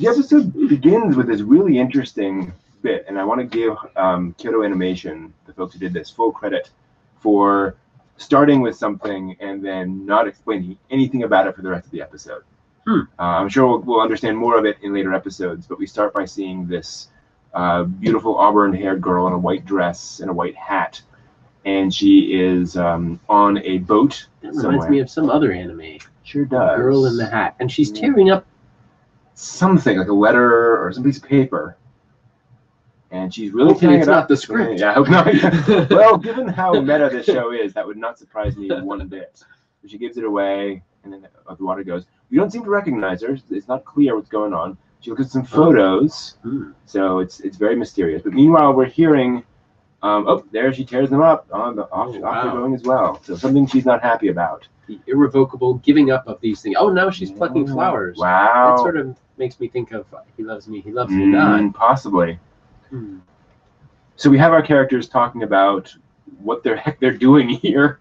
The episode begins with this really interesting bit, and I want to give Kyoto Animation, the folks who did this, full credit for starting with something and then not explaining anything about it for the rest of the episode. I'm sure we'll understand more of it in later episodes, but we start by seeing this beautiful auburn-haired girl in a white dress and a white hat, and she is on a boat. That reminds me of some other anime. Sure does. Girl in the hat, and she's tearing up something like a letter or some piece of paper, and she's really hopefully tearing it's it not up. the script. Yeah, I hope not. Well, given how meta this show is, that would not surprise me one bit. She gives it away, and then the water goes. We don't seem to recognize her. It's not clear what's going on. She looks at some photos, so it's very mysterious. But meanwhile, we're hearing, oh, there she tears them up. Off they're going as well. So something she's not happy about. The irrevocable giving up of these things. Oh, now she's plucking flowers. Wow. That sort of makes me think of He Loves Me, He Loves Me Not. Possibly. So we have our characters talking about what the heck they're doing here.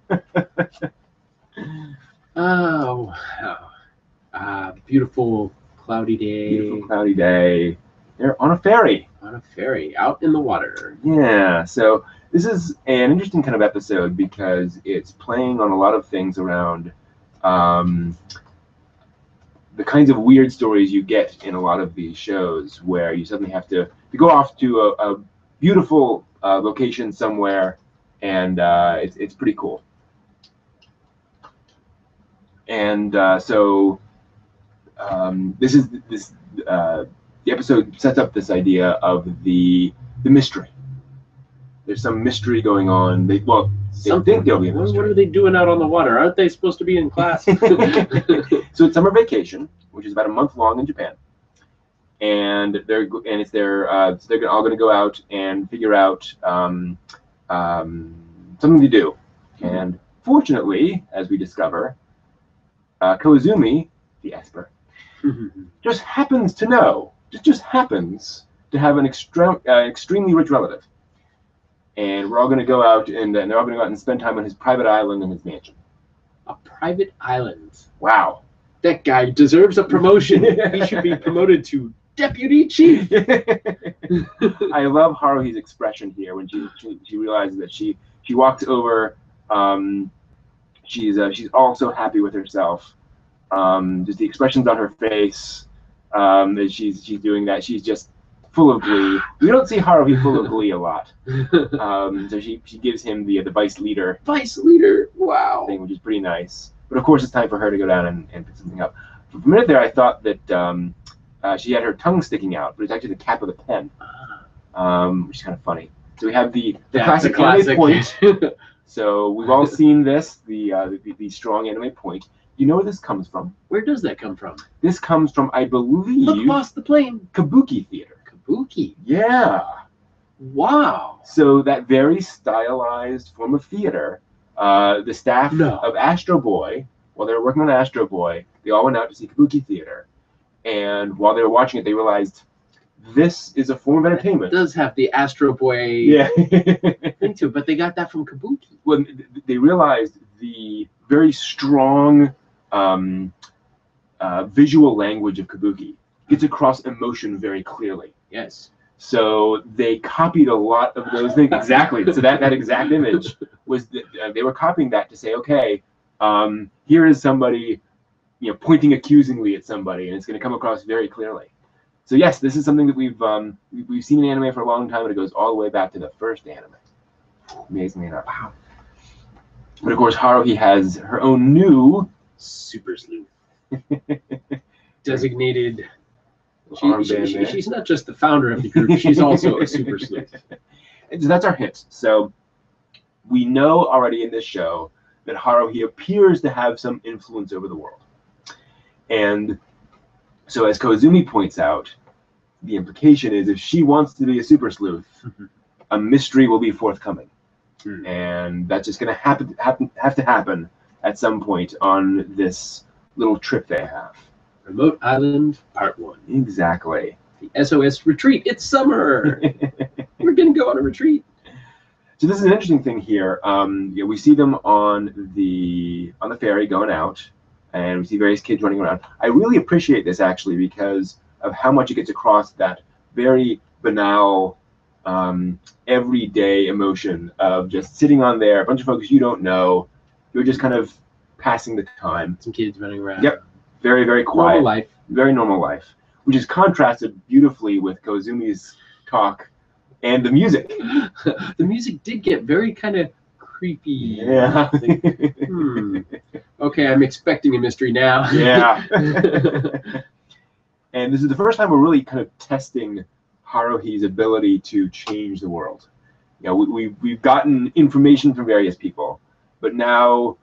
Oh, wow. Beautiful cloudy day. Beautiful cloudy day. They're on a ferry. On a ferry, out in the water. Yeah, so this is an interesting kind of episode because it's playing on a lot of things around the kinds of weird stories you get in a lot of these shows where you suddenly have to go off to a beautiful location somewhere, and it's pretty cool. And so the episode sets up this idea of the mystery. There's some mystery going on. They think there'll be a mystery. What are they doing out on the water? Aren't they supposed to be in class? So it's summer vacation, which is about a month long in Japan, and they're all going to go out and figure out something to do. And fortunately, as we discover, Koizumi, the expert, just happens to know, just happens to have an extremely rich relative. And we're all going to go out, and they're all going to go out and spend time on his private island in his mansion. A private island. Wow. That guy deserves a promotion. He should be promoted to deputy chief. I love Haruhi's expression here when she realizes that she walks over. She's also happy with herself. Just the expressions on her face as she's doing that. She's just full of glee. We don't see Haruhi full of glee a lot. So she gives him the vice leader. Vice leader, wow. Thing, which is pretty nice. But of course, it's time for her to go down and pick something up. For a minute there, I thought that she had her tongue sticking out, but it's actually the cap of the pen, which is kind of funny. So we have the classic anime point. So we've all seen this, the strong anime point. You know where this comes from? Where does that come from? This comes from, I believe, Look across the plane. Kabuki theater. Kabuki? Yeah. Wow. So that very stylized form of theater, the staff of Astro Boy, while they were working on Astro Boy, they all went out to see Kabuki theater. And while they were watching it, they realized this is a form of entertainment. It does have the Astro Boy thing to it, but they got that from Kabuki. Well, they realized the very strong visual language of Kabuki gets across emotion very clearly. Yes. So they copied a lot of those things. Exactly. So that exact image was they were copying that to say, okay, here is somebody, pointing accusingly at somebody, and it's going to come across very clearly. So yes, this is something that we've seen in anime for a long time, and it goes all the way back to the first anime. Amazingly enough. Wow. But of course, Haruhi has her own new super sleuth. Designated. She's not just the founder of the group, she's also a super sleuth. So that's our hint. So we know already in this show that Haruhi appears to have some influence over the world. And so as Koizumi points out, the implication is if she wants to be a super sleuth, a mystery will be forthcoming. And that's just going to have to happen at some point on this little trip they have. Remote Island, Part 1. Exactly. The SOS retreat. It's summer. We're going to go on a retreat. So this is an interesting thing here. We see them on the ferry going out, and we see various kids running around. I really appreciate this actually because of how much it gets across that very banal, everyday emotion of just sitting on there, a bunch of folks you don't know, you're just kind of passing the time. Some kids running around. Yep, very, very quiet. Normal life. Very normal life, which is contrasted beautifully with Koizumi's talk and the music. The music did get very kind of creepy. Yeah. Like, okay, I'm expecting a mystery now. Yeah. And this is the first time we're really kind of testing Haruhi's ability to change the world. You know, we've gotten information from various people, but now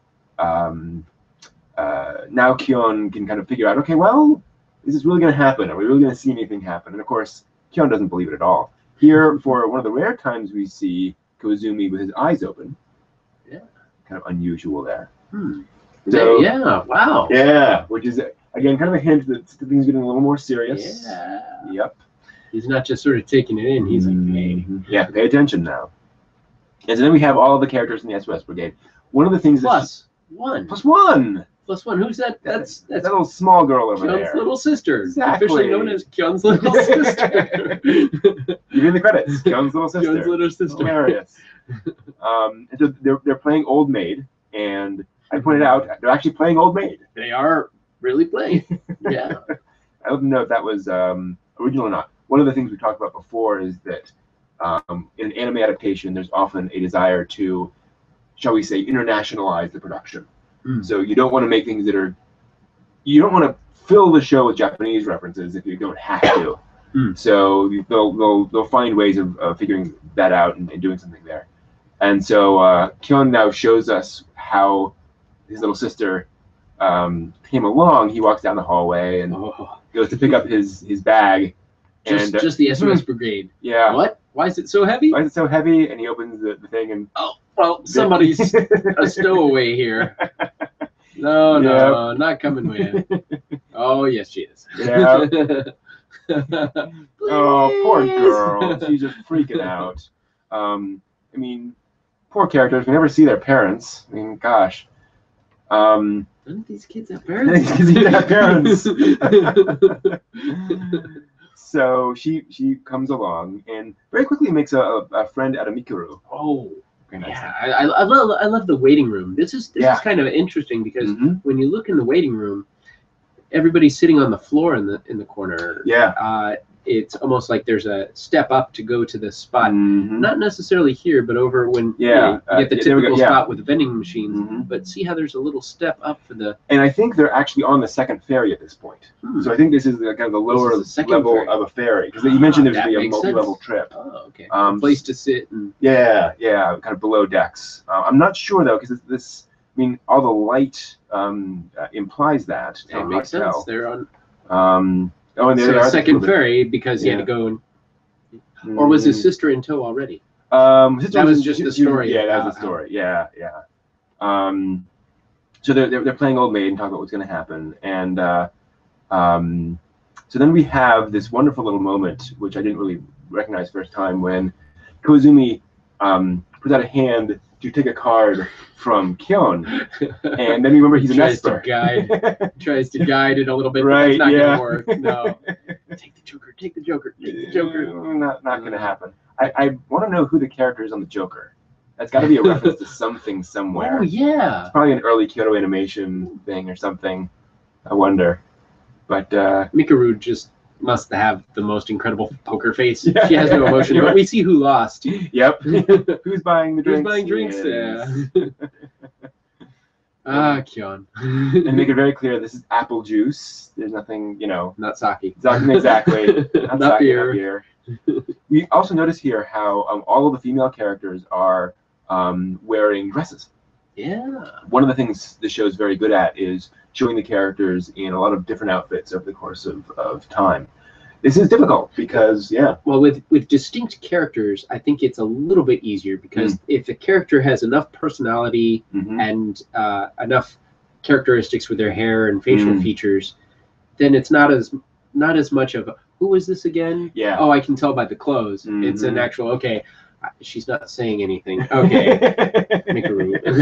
now Kyon can kind of figure out, okay, well, is this really going to happen? Are we really going to see anything happen? And of course, Kyon doesn't believe it at all. Here, for one of the rare times we see Koizumi with his eyes open. Yeah. Kind of unusual there. So, yeah, wow. Yeah, which is, again, kind of a hint that things are getting a little more serious. Yeah. Yep. He's not just sort of taking it in. He's like, hey. Yeah, pay attention now. And so then we have all the characters in the SOS Brigade. One of the things Plus one. Plus one. Plus one. Who's that? That's that little small girl over Kyon's there. little sister. Exactly. Officially known as Kyon's little sister. You're in the credits. Kyon's little sister. Kyon's little sister. Hilarious. And so they're playing Old Maid, and I pointed out they're actually playing Old Maid. They are really playing. Yeah. I don't know if that was original or not. One of the things we talked about before is that in an anime adaptation, there's often a desire to, shall we say, internationalize the production. So you don't want to make things that are, you don't want to fill the show with Japanese references if you don't have to. So they'll find ways of figuring that out and doing something there. And so Kyon now shows us how his little sister came along. He walks down the hallway and goes to pick up his bag. Just the SOS Brigade. Yeah. What? Why is it so heavy? Why is it so heavy? And he opens the thing and... Oh, well, somebody's a stowaway here. No, not coming with. Oh, yes, she is. Yeah. Oh, poor girl. She's just freaking out. I mean, poor characters. We never see their parents. I mean, gosh. None of these kids have parents. Because they have parents. So she comes along and very quickly makes a friend out of Mikuru. Oh, very nice. Yeah. I love the waiting room. This is kind of interesting because when you look in the waiting room, everybody's sitting on the floor in the corner. Yeah. It's almost like there's a step up to go to the spot. Not necessarily here, but over when you get the typical spot with the vending machines. But see how there's a little step up for the... And I think they're actually on the second ferry at this point. So I think this is kind of the lower level of a ferry. Because you mentioned there's going to be a multi-level trip. Oh, okay. Place to sit. And... Yeah, kind of below decks. I'm not sure, though, because this... I mean, all the light implies that. It makes sense. They're on... Oh, and so a second ferry because he had to go and... Or was his sister in tow already? That was just the story. Yeah, that was the story. Yeah. So they're playing Old Maid and talking about what's going to happen. And so then we have this wonderful little moment, which I didn't really recognize first time, when Koizumi puts out a hand to take a card from Kyon, and then remember he's an expert. Tries to guide it a little bit, right? But it's not gonna work. No. Take the Joker. Take the Joker. Take the Joker. Not gonna happen. I want to know who the character is on the Joker. That's got to be a reference to something somewhere. Oh yeah. It's probably an early Kyoto Animation thing or something. I wonder. But Mikuru just must have the most incredible poker face. Yeah. She has no emotion, but we see who lost. Yep. Who's buying the drinks? Who's buying drinks? Kyon. And make it very clear, this is apple juice. There's nothing, Not sake. Exactly. Not beer. We also notice here how all of the female characters are wearing dresses. Yeah. One of the things the show's very good at is showing the characters in a lot of different outfits over the course of time. This is difficult because, Well, with distinct characters, I think it's a little bit easier because if the character has enough personality and enough characteristics with their hair and facial features, then it's not as much of a, who is this again? Yeah. Oh, I can tell by the clothes. It's an actual, okay, she's not saying anything. Okay.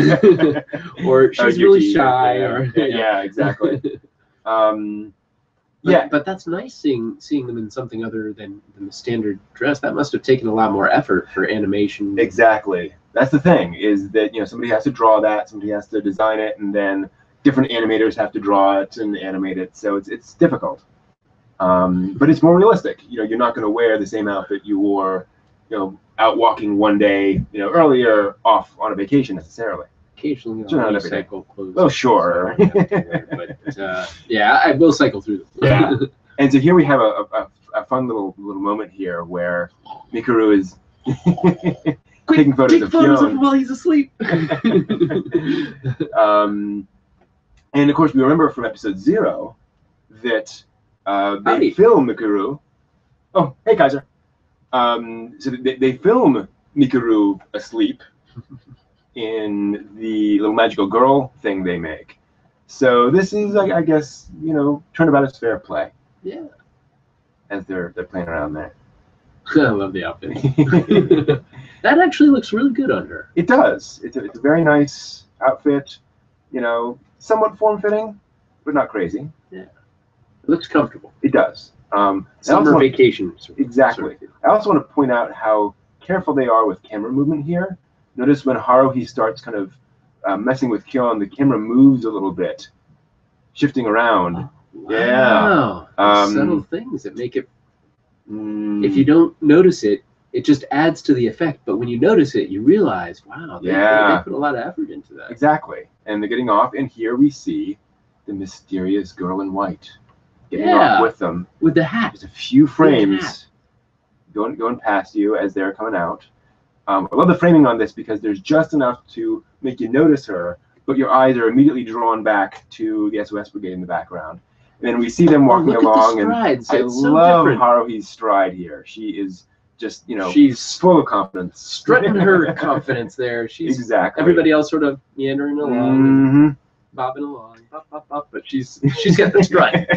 Mikuru. Or she's really shy. Yeah, exactly. But that's nice seeing them in something other than the standard dress. That must have taken a lot more effort for animation. Exactly. That's the thing, is that somebody has to draw that, somebody has to design it, and then different animators have to draw it and animate it. So it's difficult. But it's more realistic. You're not going to wear the same outfit you wore, out walking one day, earlier off on a vacation necessarily. Occasionally, I'll recycle clothes. Oh, sure. But yeah, I will cycle through them. Yeah. And so here we have a fun little moment here where Mikuru is taking photos of him while he's asleep. And of course, we remember from episode 0 that they film Mikuru. Oh, hey, Kaiser. So they film Mikuru asleep in the little magical girl thing they make. So this is, I guess, turnabout is fair play. Yeah. As they're playing around there. I love the outfit. That actually looks really good on her. It does. It's a very nice outfit. Somewhat form-fitting, but not crazy. Yeah. It looks comfortable. It does. Summer vacation. Exactly. I also want to point out how careful they are with camera movement here. Notice when Haruhi starts kind of messing with Kyon, the camera moves a little bit, shifting around. Oh, wow. Yeah. Subtle things that make it. If you don't notice it, it just adds to the effect. But when you notice it, you realize, wow, they put a lot of effort into that. Exactly. And they're getting off, and here we see the mysterious girl in white getting off with them. With the hat. There's a few frames going past you as they're coming out. I love the framing on this because there's just enough to make you notice her, but your eyes are immediately drawn back to the SOS Brigade in the background. And then we see them walking along, and I love Haruhi's stride here. She is just, she's full of confidence. Strutting her confidence there. She's exactly. Everybody else sort of meandering along, and bobbing along, but she's got the strut.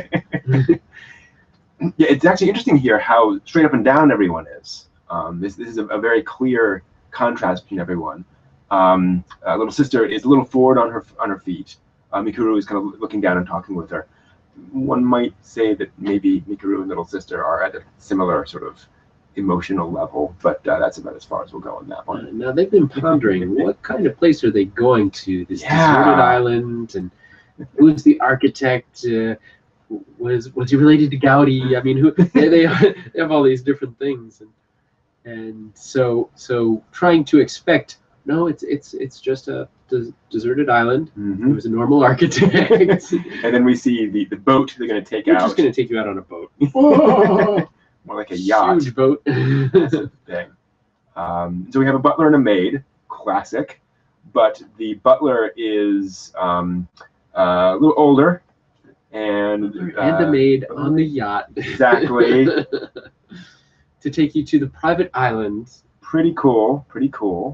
Yeah, it's actually interesting here how straight up and down everyone is. This is a very clear contrast between everyone. Little sister is a little forward on her feet. Mikuru is kind of looking down and talking with her. One might say that maybe Mikuru and little sister are at a similar sort of emotional level, but that's about as far as we'll go on that one. Now they've been pondering what kind of place are they going to? This deserted island, and who's the architect? Was he related to Gaudi? I mean, who they have all these different things, and so trying to expect. No, it's just a deserted island. It was a normal architect. And then we see the boat they're going to take out. We're just going to take you out on a boat. More like a yacht. Huge boat. That's the thing. So we have a butler and a maid, classic. But the butler is a little older. And a maid on the yacht. Exactly. To take you to the private island. Pretty cool. Pretty cool.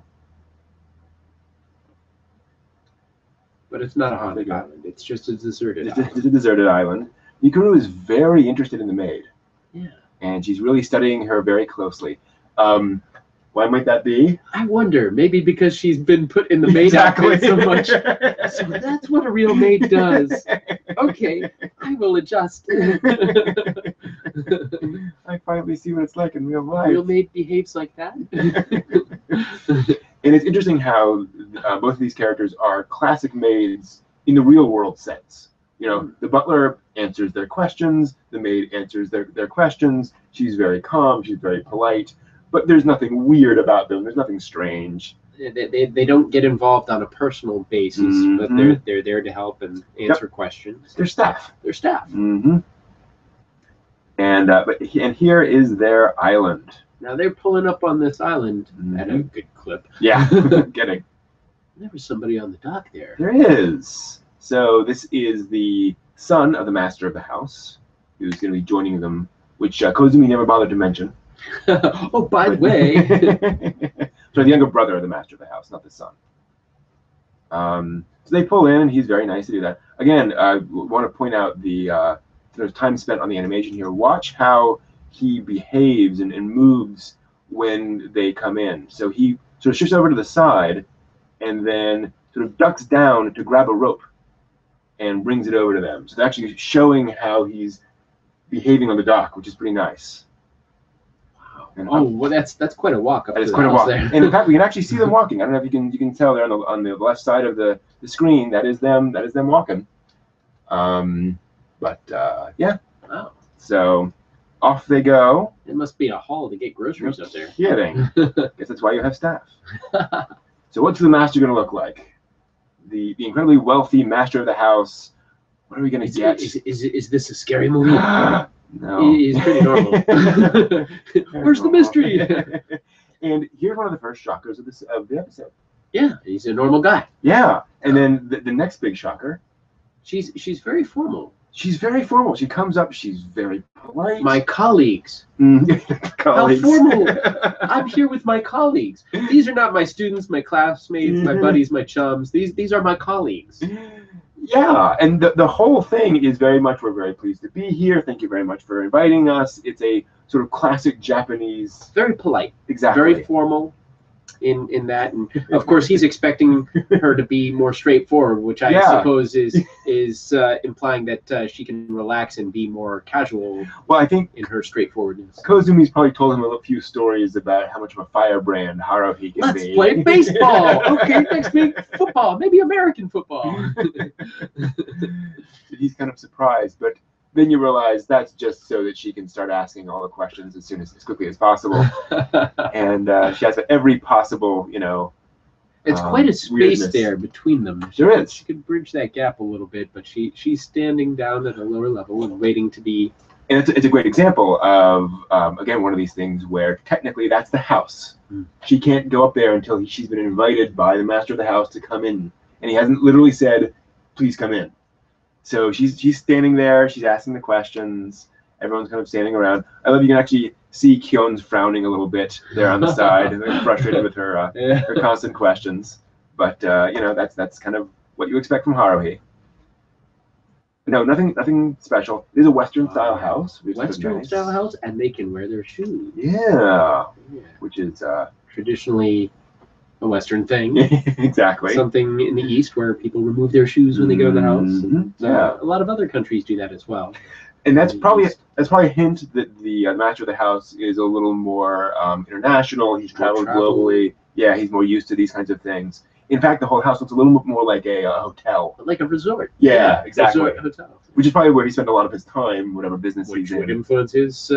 But it's not a haunted island. It's just a deserted island. It's a deserted island. Mikuru is very interested in the maid. Yeah. And she's really studying her very closely. Why might that be? I wonder. Maybe because she's been put in the maid outfit so much. So that's what a real maid does. Okay, I will adjust. I finally see what it's like in real life. Real maid behaves like that. And it's interesting how both of these characters are classic maids in the real world sense. The butler answers their questions, the maid answers their questions. She's very calm, she's very polite, but there's nothing weird about them. There's nothing strange. They don't get involved on a personal basis, but they're there to help and answer questions. They're staff. They're staff. And here is their island. Now they're pulling up on this island at a good clip. Yeah, getting. There was somebody on the dock there. There is. So this is the son of the master of the house, who's going to be joining them, which Kozumi never bothered to mention. Oh, by the way. So the younger brother of the master of the house, not the son. So they pull in, and he's very nice to do that. Again, I want to point out there's time spent on the animation here. Watch how he behaves and moves when they come in. So he sort of shifts over to the side and then sort of ducks down to grab a rope and brings it over to them. So they're actually showing how he's behaving on the dock, which is pretty nice. And oh, well, that's quite a walk up. That is to the quite a house walk. there. And in fact, we can actually see them walking. I don't know if you can tell there on the left side of the screen. That is them. That is them walking. Yeah. Wow. So off they go. It must be a haul to get groceries up there. Kidding. Guess that's why you have staff. So what's the master going to look like? The incredibly wealthy master of the house. What are we going to get? Is this a scary movie? No. He's pretty normal. Where's the mystery? And here's one of the first shockers of the episode. Yeah, he's a normal guy. Yeah, and then the next big shocker. She's very formal. She's very formal. She comes up. She's very polite. My colleagues. Colleagues. How formal! I'm here with my colleagues. These are not my students, my classmates, my buddies, my chums. These are my colleagues. Yeah, and the whole thing is very much, we're very pleased to be here. Thank you very much for inviting us. It's a sort of classic Japanese. Very polite. Exactly. Very formal in that. And of course, he's expecting her to be more straightforward, which I suppose is implying that she can relax and be more casual. Well, I think in her straightforwardness. Kozumi's probably told him a few stories about how much of a firebrand Haruhi can be. Let's play baseball. Okay, next week football, maybe American football. He's kind of surprised, but then you realize that's just so that she can start asking all the questions as quickly as possible, and she has every possible, It's quite a space weirdness there between them. There is. She could bridge that gap a little bit, but she's standing down at a lower level and waiting to be. And it's a great example of again, one of these things where technically that's the house. She can't go up there until she's been invited by the master of the house to come in, and he hasn't literally said, "Please come in." So she's standing there. She's asking the questions. Everyone's kind of standing around. I love you can actually see Kyon's frowning a little bit there on the side, and frustrated with her her constant questions. But that's kind of what you expect from Haruhi. No, nothing special. It is a Western style house. Western style house, and they can wear their shoes. Yeah. Which is traditionally a Western thing. Exactly. Something in the East where people remove their shoes when they go to the house. And, yeah. A lot of other countries do that as well. And that's probably a hint that the master of the house is a little more international. He's traveled globally. Yeah, he's more used to these kinds of things. In fact, the whole house looks a little bit more like a hotel. Like a resort. Yeah, exactly. Resort hotel. Which is probably where he spent a lot of his time, whatever business he's in. Which would influence his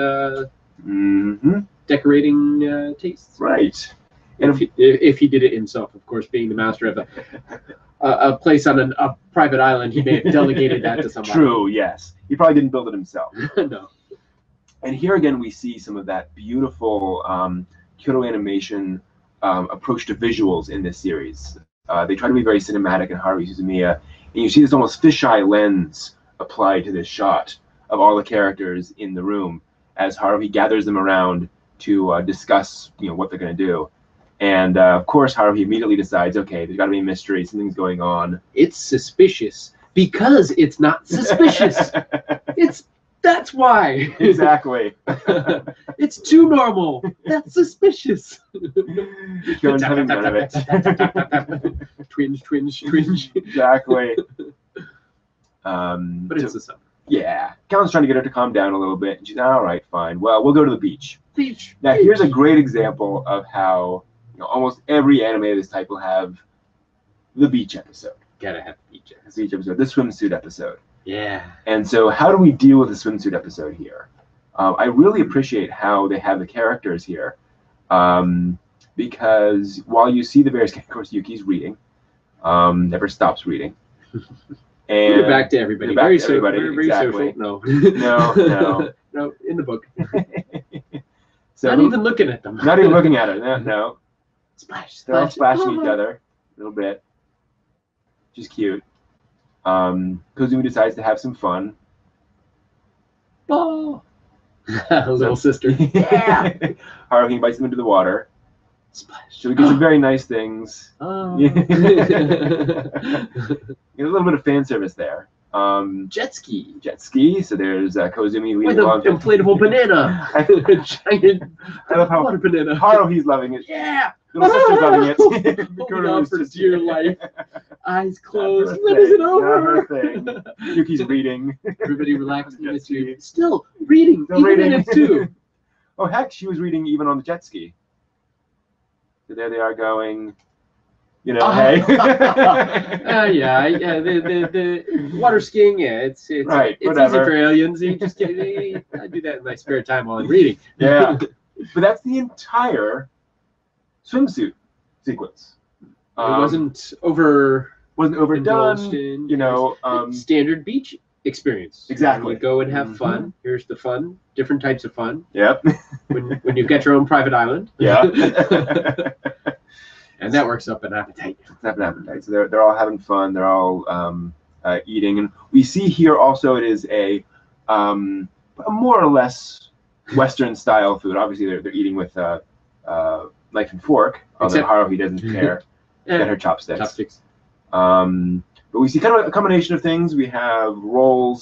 decorating tastes. Right. And if he did it himself, of course, being the master of a place on a private island, he may have delegated that to somebody. True, yes. He probably didn't build it himself. No. And here again, we see some of that beautiful Kyoto animation approach to visuals in this series. They try to be very cinematic in Haruhi Suzumiya, and you see this almost fisheye lens applied to this shot of all the characters in the room as Haruhi gathers them around to discuss, what they're going to do. And of course, Haruhi immediately decides, okay, there's got to be a mystery, something's going on. It's suspicious because it's not suspicious. That's why. Exactly. It's too normal. That's suspicious. Kyon's having none of it. Twinge. Exactly. But it's the summer. Yeah. Kyon's trying to get her to calm down a little bit. And she's, all right, fine. Well, we'll go to the beach. Beach. Now, here's a great example of how almost every anime of this type will have the beach episode. Gotta have the beach episode. The swimsuit episode. Yeah. And so how do we deal with the swimsuit episode here? I really appreciate how they have the characters here. Because while you see the various, of course, Yuki's reading, never stops reading. And we're back to everybody. Very exactly. Social. No. No, in the book. So not even looking at them. Not even looking at it. No. Splash. They're all splashing each other a little bit. Which is cute. Kozumi decides to have some fun. Oh. Little sister. Yeah. Haruhi invites them into the water. Splash. So we get some very nice things. Oh. Get a little bit of fan service there. Jet ski. So there's Kozumi with an inflatable banana. Giant I love how water banana. Haruhi's loving it. Yeah. Little sister's loving it. Holding on for dear life. Eyes closed. When When is it over? thing. Yuki's reading. Everybody relax in the Jet ski. tube. Still reading. Still even reading. in it too. Oh heck, she was reading even on the jet ski. So there they are going. You know, hey. The water skiing. Yeah, it's Right, it's whatever. easy for aliens. You just get. I do that in my spare time while I'm reading. Yeah, but that's the entire swimsuit sequence. It wasn't overdone. You know, standard beach experience. Exactly. You go and have fun. Here's the fun. Different types of fun. Yep. When you've got your own private island. Yeah. And that works up an appetite. It's up an appetite. So they're all having fun. They're all eating, and we see here also it is a more or less Western style food. Obviously, they're eating with knife and fork. Although Haruhi doesn't care. Get her chopsticks. Chopsticks. But we see kind of a combination of things. We have rolls,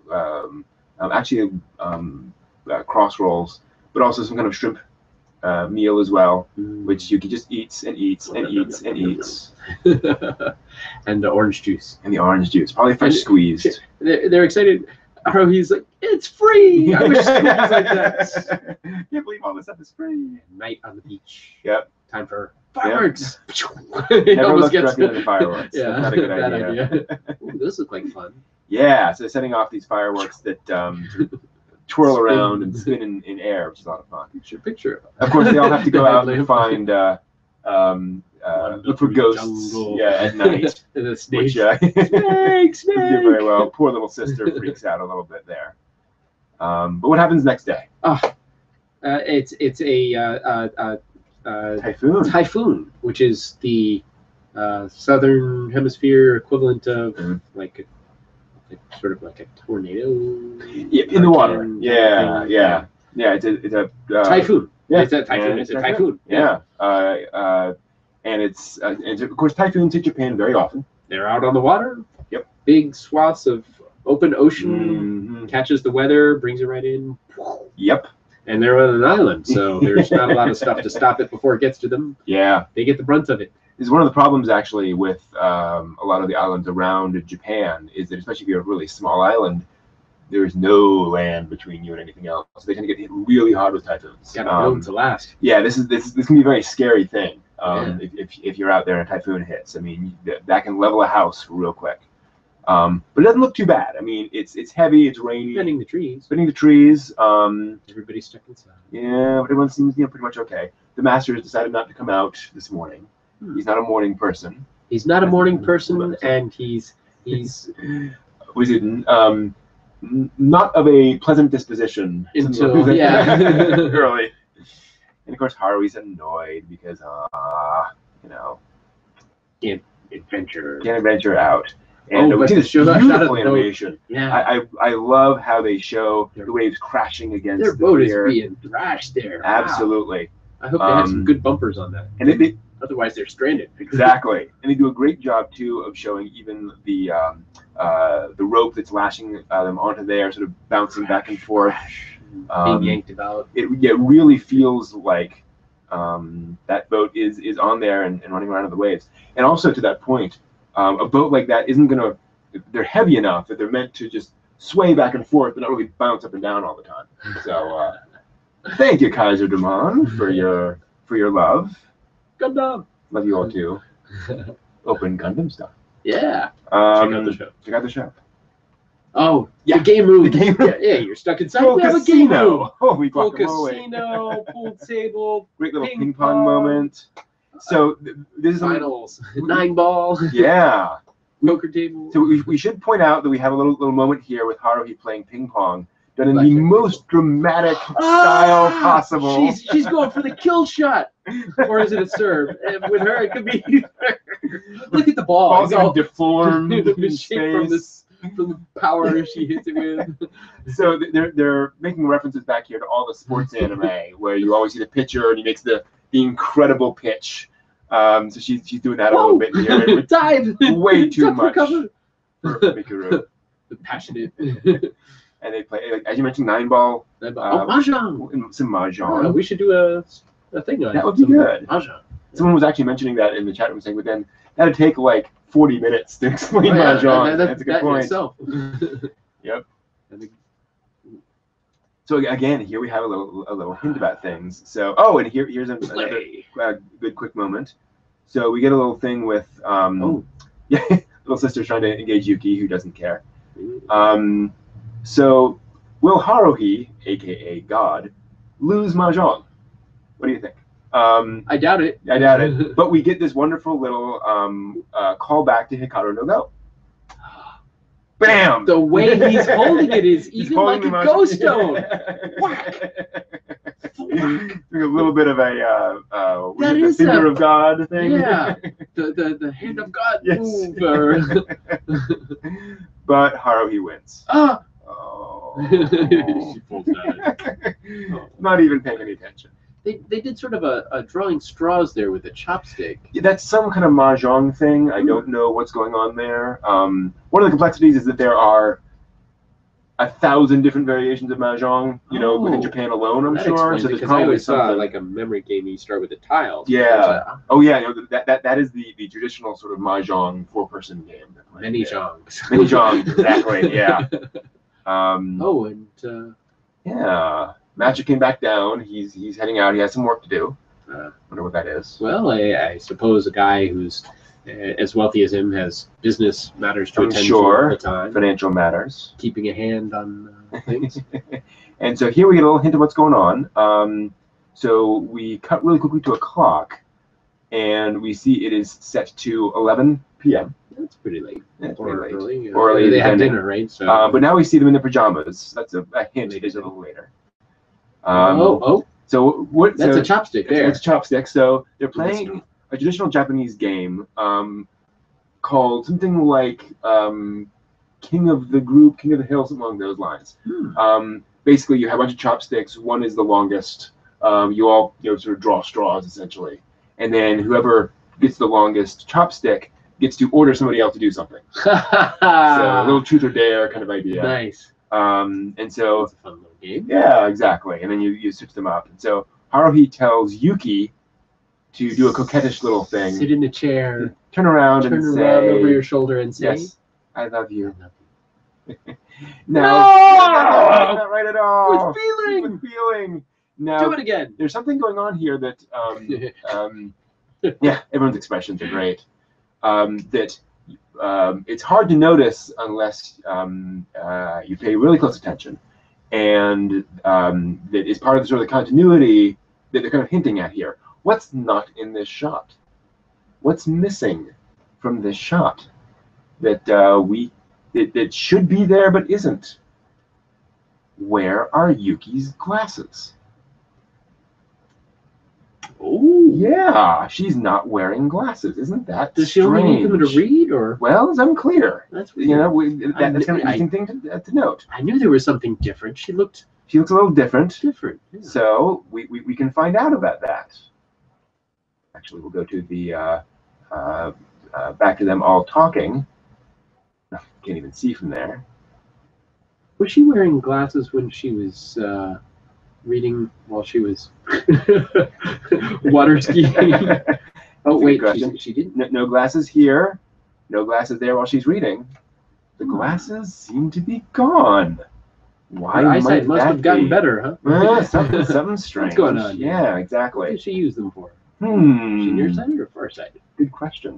cross rolls, but also some kind of shrimp meal as well, which Yuki just eats and eats and eats and eats. And the orange juice. And the orange juice, probably fresh squeezed. They're excited. Haruhi's like, it's free! I wish schools like that. Can't believe all this stuff is free. Night on the beach. Yep. Time for fireworks. Never look directly at the fireworks. Yeah, That's not a good bad idea. Ooh, those look like fun. Yeah, so setting off these fireworks that twirl around and spin in air, which is a lot of fun. Picture. Of course, they all have to go out and find, look for ghosts. Jungle. Yeah, at night. The snake. Snake, snake. Did very well. Poor little sister freaks out a little bit there. But what happens next day? It's a Typhoon. Typhoon, which is the southern hemisphere equivalent of like sort of like a tornado. Yeah, in the water. Yeah. It's a typhoon. Yeah, it's a typhoon. It's a typhoon. Yeah. And it's of course typhoons hit Japan very often. They're out on the water. Yep. Big swaths of open ocean catches the weather, brings it right in. Yep. And they're on an island, so there's not a lot of stuff to stop it before it gets to them. Yeah. They get the brunt of it. This is one of the problems actually with a lot of the islands around Japan is that especially if you're a really small island, there's no land between you and anything else. So they tend to get hit really hard with typhoons. Got to build to last. Yeah, this can be a very scary thing. If you're out there and a typhoon hits, I mean that can level a house real quick. But it doesn't look too bad. I mean, it's heavy, it's rainy. Bending the trees. Everybody's stuck inside. Yeah, but everyone seems pretty much okay. The master has decided not to come out this morning. He's not a morning person. He's not a morning person, and he's was it not of a pleasant disposition until early. And of course Haruhi's annoyed because can't adventure out. And we see this beautiful animation. Yeah, I love how they show the waves crashing against their the boat pier. is being thrashed there. Absolutely. Wow. I hope they have some good bumpers on that. And otherwise they're stranded. Exactly. And they do a great job too of showing even the rope that's lashing them onto there, sort of bouncing back and forth. Being yanked about. It really feels like that boat is on there and running around in the waves. And also to that point, a boat like that isn't gonna. They're heavy enough that they're meant to just sway back and forth, but not really bounce up and down all the time. So thank you, Kaiser Damon, for your love. Gundam. Love you all too. Open Gundam stuff. Yeah. Check out the show. Oh, yeah. The game room. Yeah, you're stuck inside. Full casino. Holy full guacamole. casino, pool table. Great little ping pong moment. So this is finals. 9-ball. Yeah. Poker table. So we should point out that we have a little moment here with Haruhi playing ping pong, done in the most dramatic style possible. She's going for the kill shot, or is it a serve? And with her, it could be. Look at the ball. Ball's all deformed from the power she hits it with. So they're making references back here to all the sports anime where you always see the pitcher and he makes the incredible pitch. So she's doing that a little bit here. Dive! Way too much for Mikuru. The passionate. And they play, like, as you mentioned, 9-ball. Mahjong. Some Mahjong. We should do a thing on that. Would be good. Mahjong. Someone was actually mentioning that in the chat room, saying, but then that'd take like 40 minutes to explain mahjong. That's a good point. Yep. So again, here we have a little hint about things. So, and here's another good quick moment. So we get a little thing with little sister's trying to engage Yuki, who doesn't care. So will Haruhi, aka God, lose mahjong? What do you think? I doubt it. I doubt it. But we get this wonderful little callback to Hikaru no Go. Bam! The way he's holding it is even like a ghost stone. Whack! A little bit of a the finger of God thing. Yeah, the hand of God. Yes. But Haruhi wins. Oh. She pulls out. Not even paying any attention. They did sort of a drawing straws there with a chopstick. Yeah, that's some kind of mahjong thing. I don't know what's going on there. One of the complexities is that there are 1,000 different variations of mahjong, within Japan alone, I'm sure. So there's probably I always saw like a memory game. You start with the tiles. Yeah. Oh yeah. That is the traditional sort of mahjong 4-person game. Many jongs. Many jongs. Exactly. Yeah. Yeah. Magic came back down. He's heading out. He has some work to do. Wonder what that is. Well, I suppose a guy who's as wealthy as him has business matters to attend to all the time. Financial matters. Keeping a hand on things. And so here we get a little hint of what's going on. So we cut really quickly to a clock, and we see it is set to 11 p.m. That's pretty late. That's pretty late. Early. Or they have dinner, right? So. But now we see them in their pajamas. That's a hint. It is a little later. So what? That's a chopstick there. It's a chopstick. So they're playing a traditional Japanese game called something like King of the Group, King of the Hill, something along those lines. Basically, you have a bunch of chopsticks. One is the longest. You all sort of draw straws essentially, and then whoever gets the longest chopstick gets to order somebody else to do something. So a little truth or dare kind of idea. Nice. And so that's a fun little game. Yeah, exactly. And then you switch them up. And so Haruhi tells Yuki to do a coquettish little thing. Sit in a chair. Turn around and say over your shoulder and say, "Yes, I love you." I love you. No, not right at all. With feeling. With feeling. Now, do it again. There's something going on here that everyone's expressions are great. That it's hard to notice unless you pay really close attention, and that is part of the sort of the continuity that they're kind of hinting at here. What's not in this shot? What's missing from this shot that that should be there but isn't? Where are Yuki's glasses? Oh, yeah, she's not wearing glasses. Isn't that Does she strange? only need them to read, or? Well, it's unclear. That's weird. That's kind of an interesting thing to note. I knew there was something different. She looks a little different. Yeah. So we can find out about that. Actually, we'll go to the back to them all talking. Can't even see from there. Was she wearing glasses when she was reading while she was water skiing? Oh wait, she didn't. No glasses here, no glasses there while she's reading. The glasses seem to be gone. Why? Her eyesight must have gotten better, huh? Something strange. What's going on? Yeah, exactly. What did she use them for? Is she nearsighted or farsighted? Good question.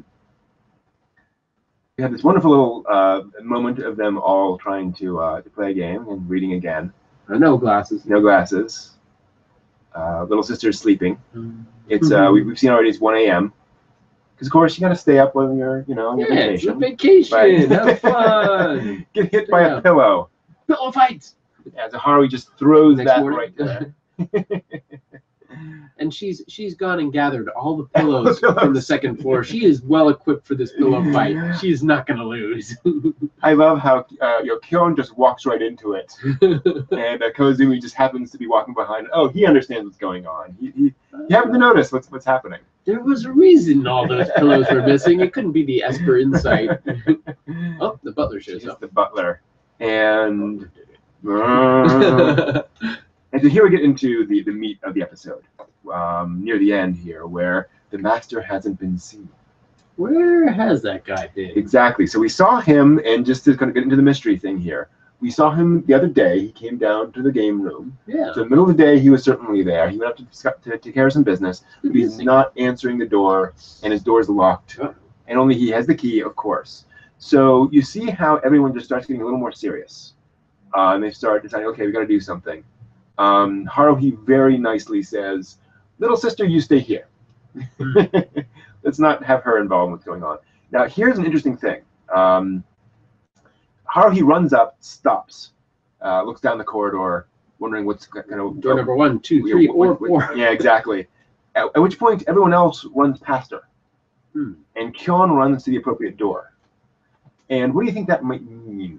We have this wonderful little moment of them all trying to play a game and reading again. No glasses. No glasses. Little sister's sleeping. It's we've seen already. It's 1 a.m. Because of course you got to stay up when you're on your vacation. It's a vacation. Right? Have fun. Get hit by a pillow. Pillow fights. Yeah, so Haruhi just throws that right there. And she's gone and gathered all the pillows from the second floor. She is well equipped for this pillow fight. She's not going to lose. I love how Kyon just walks right into it, and Kozumi just happens to be walking behind. Oh, he understands what's going on. He happened to notice what's happening. There was a reason all those pillows were missing. It couldn't be the Esper insight. Oh, the butler shows up. The butler, and. And so here we get into the meat of the episode, near the end here, where the master hasn't been seen. Where has that guy been? Exactly. So we saw him, and just to kind of get into the mystery thing here, we saw him the other day. He came down to the game room. Yeah. So in the middle of the day, he was certainly there. He went up to take care of some business, but he's not answering the door, and his door's locked. Oh. And only he has the key, of course. So you see how everyone just starts getting a little more serious. And they start deciding, okay, we got to do something. Haruhi very nicely says, little sister, you stay here. Let's not have her involved in what's going on. Now, here's an interesting thing. Haruhi runs up, stops, looks down the corridor, wondering what's kind of... Door number 1, 2, 3, or 4. Yeah, exactly. At which point, everyone else runs past her. And Kyon runs to the appropriate door. And what do you think that might mean?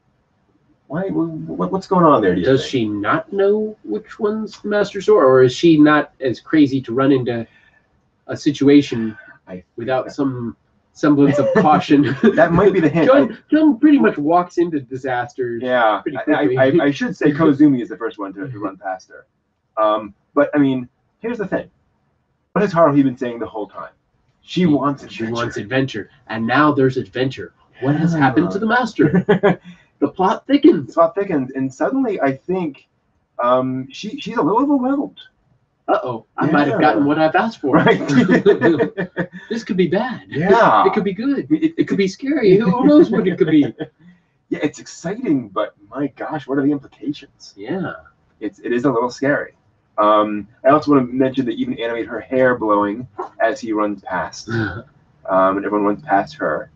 What's going on there, do you Does think? she not know which one's the master's door, or is she not as crazy to run into a situation without some semblance of caution? That might be the hint. Kyon pretty much walks into disasters. Yeah, pretty quickly. I should say Kozumi is the first one to run past her. But, I mean, here's the thing. What has Haruhi been saying the whole time? She wants adventure. She wants adventure. And now there's adventure. What has happened to the master? The plot thickens. The plot thickens. And suddenly, I think she's a little overwhelmed. Uh-oh. I might have gotten what I've asked for. Right. This could be bad. Yeah. It could be good. It could be scary. Who knows what it could be? Yeah, it's exciting, but my gosh, what are the implications? Yeah. It is a little scary. I also want to mention that even animate her hair blowing as he runs past. And everyone runs past her.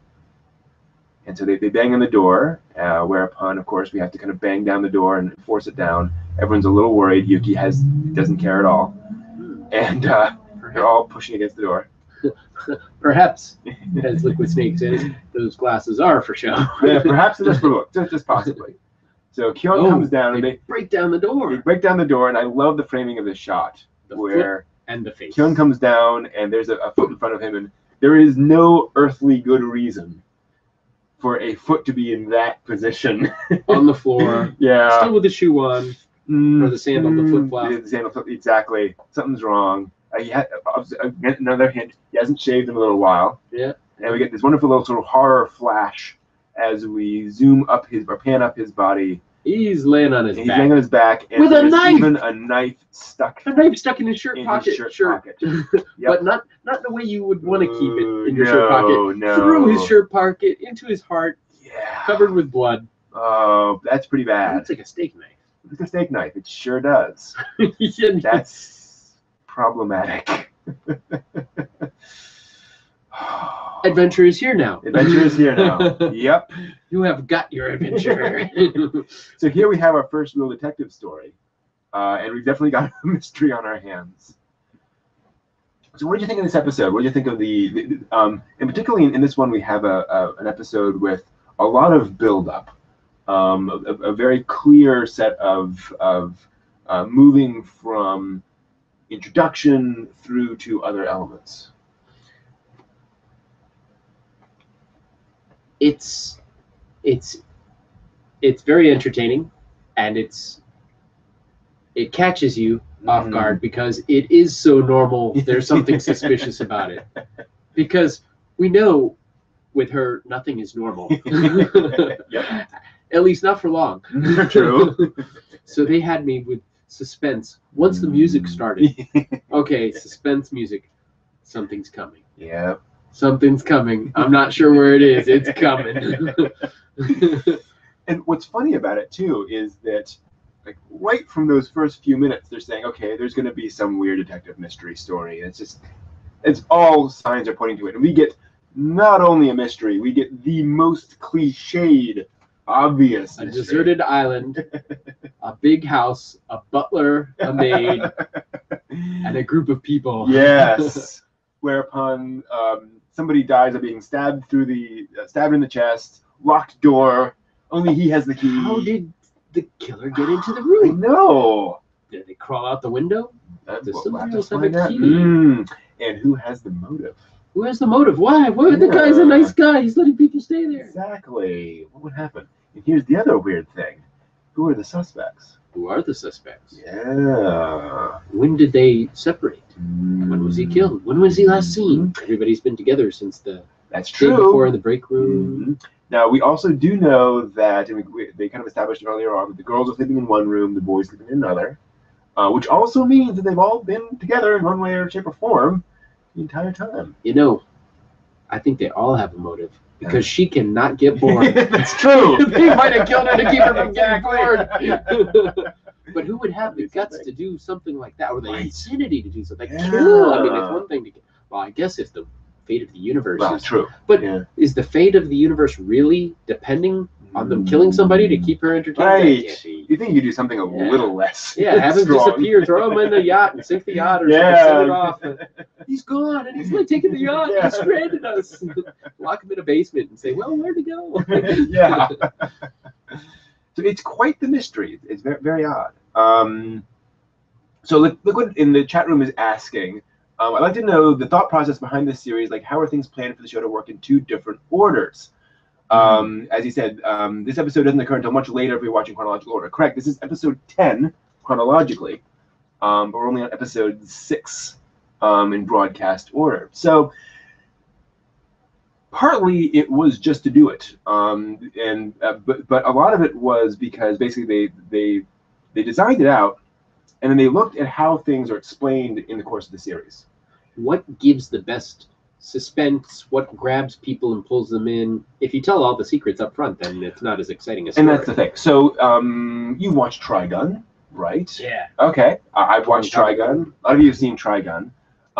And so they bang on the door, whereupon, of course, we have to kind of bang down the door and force it down. Everyone's a little worried. Yuki doesn't care at all. And they're all pushing against the door. Perhaps, as Liquid Snake says, those glasses are for show. Yeah, perhaps just for look, just possibly. So Kyon comes down and they break down the door. They break down the door, and I love the framing of the shot where and the face. Kyon comes down, and there's a foot in front of him, and there is no earthly good reason for a foot to be in that position on the floor. Yeah, still with the shoe on, or the sandal, the flip flop. The sandal, exactly. Something's wrong. Another hint: he hasn't shaved in a little while. Yeah, and we get this wonderful little sort of horror flash as we zoom up pan up his body. He's laying on his back. He's laying on his back, and with a knife. Even a knife stuck. A knife stuck in his shirt pocket. Yep. But not the way you would want to keep it in your shirt pocket. No. Through his shirt pocket into his heart. Yeah. Covered with blood. Oh, that's pretty bad. Looks like a steak knife. It's like a steak knife. It sure does. That's problematic. Adventure is here now. Adventure is here now. Yep. You have got your adventure. So here we have our first real detective story. And we've definitely got a mystery on our hands. So what did you think of this episode? What did you think of and particularly in this one, we have an episode with a lot of build-up. A very clear set of moving from introduction through to other elements. It's very entertaining, and it catches you off guard because it is so normal. There's something suspicious about it, because we know with her nothing is normal. Yep. At least not for long. True. So they had me with suspense. Once the music started, okay, suspense music, something's coming. Yep. Something's coming. I'm not sure where it is. It's coming. And what's funny about it too is that, like, right from those first few minutes, they're saying, okay, there's going to be some weird detective mystery story. And it's all signs are pointing to it. And we get not only a mystery, we get the most cliched, obvious a mystery. Deserted island, a big house, a butler, a maid, and a group of people. Yes. Whereupon somebody dies of being stabbed stabbed in the chest, locked door. Only he has the key. How did the killer get into the room? I know. Did they crawl out the window? Does somebody else have a key? And who has the motive? Who has the motive? Why? The guy's a nice guy. He's letting people stay there. Exactly. What would happen? And here's the other weird thing. Who are the suspects? Who are the suspects? Yeah. When did they separate? When was he killed? When was he last seen? Everybody's been together since the That's day true. before in the break room. Now, we also do know that, and they kind of established earlier on, that the girls are sleeping in one room, the boys sleeping in another, which also means that they've all been together in one way or shape or form the entire time. You know, I think they all have a motive, because she cannot get bored. That's true. They might have killed her to keep her from getting bored. But who would have the guts to do something like that, or the insanity to do something? Like kill. I mean, it's one thing to get. Well, I guess if the fate of the universe is true. But is the fate of the universe really depending on them killing somebody to keep her entertained? Right. You think you do something a little less. Yeah, have him disappear, throw him in the yacht and sink the yacht, or something, send it off. He's gone, and he's like taking the yacht. He's stranded us. Lock him in a basement and say, "Well, where'd he go?" Yeah. So it's quite the mystery. It's very, very odd. So look what in the chat room is asking. I'd like to know the thought process behind this series. Like, how are things planned for the show to work in 2 different orders? As he said, this episode doesn't occur until much later if you're watching chronological order. Correct. This is episode 10 chronologically, but we're only on episode 6 in broadcast order. So partly it was just to do it, but a lot of it was because basically they designed it out, and then they looked at how things are explained in the course of the series. What gives the best suspense? What grabs people and pulls them in? If you tell all the secrets up front, then it's not as exciting a story. And that's the thing. So you watched Trigun, right? Yeah. Okay. I've watched Trigun. A lot of you have seen Trigun.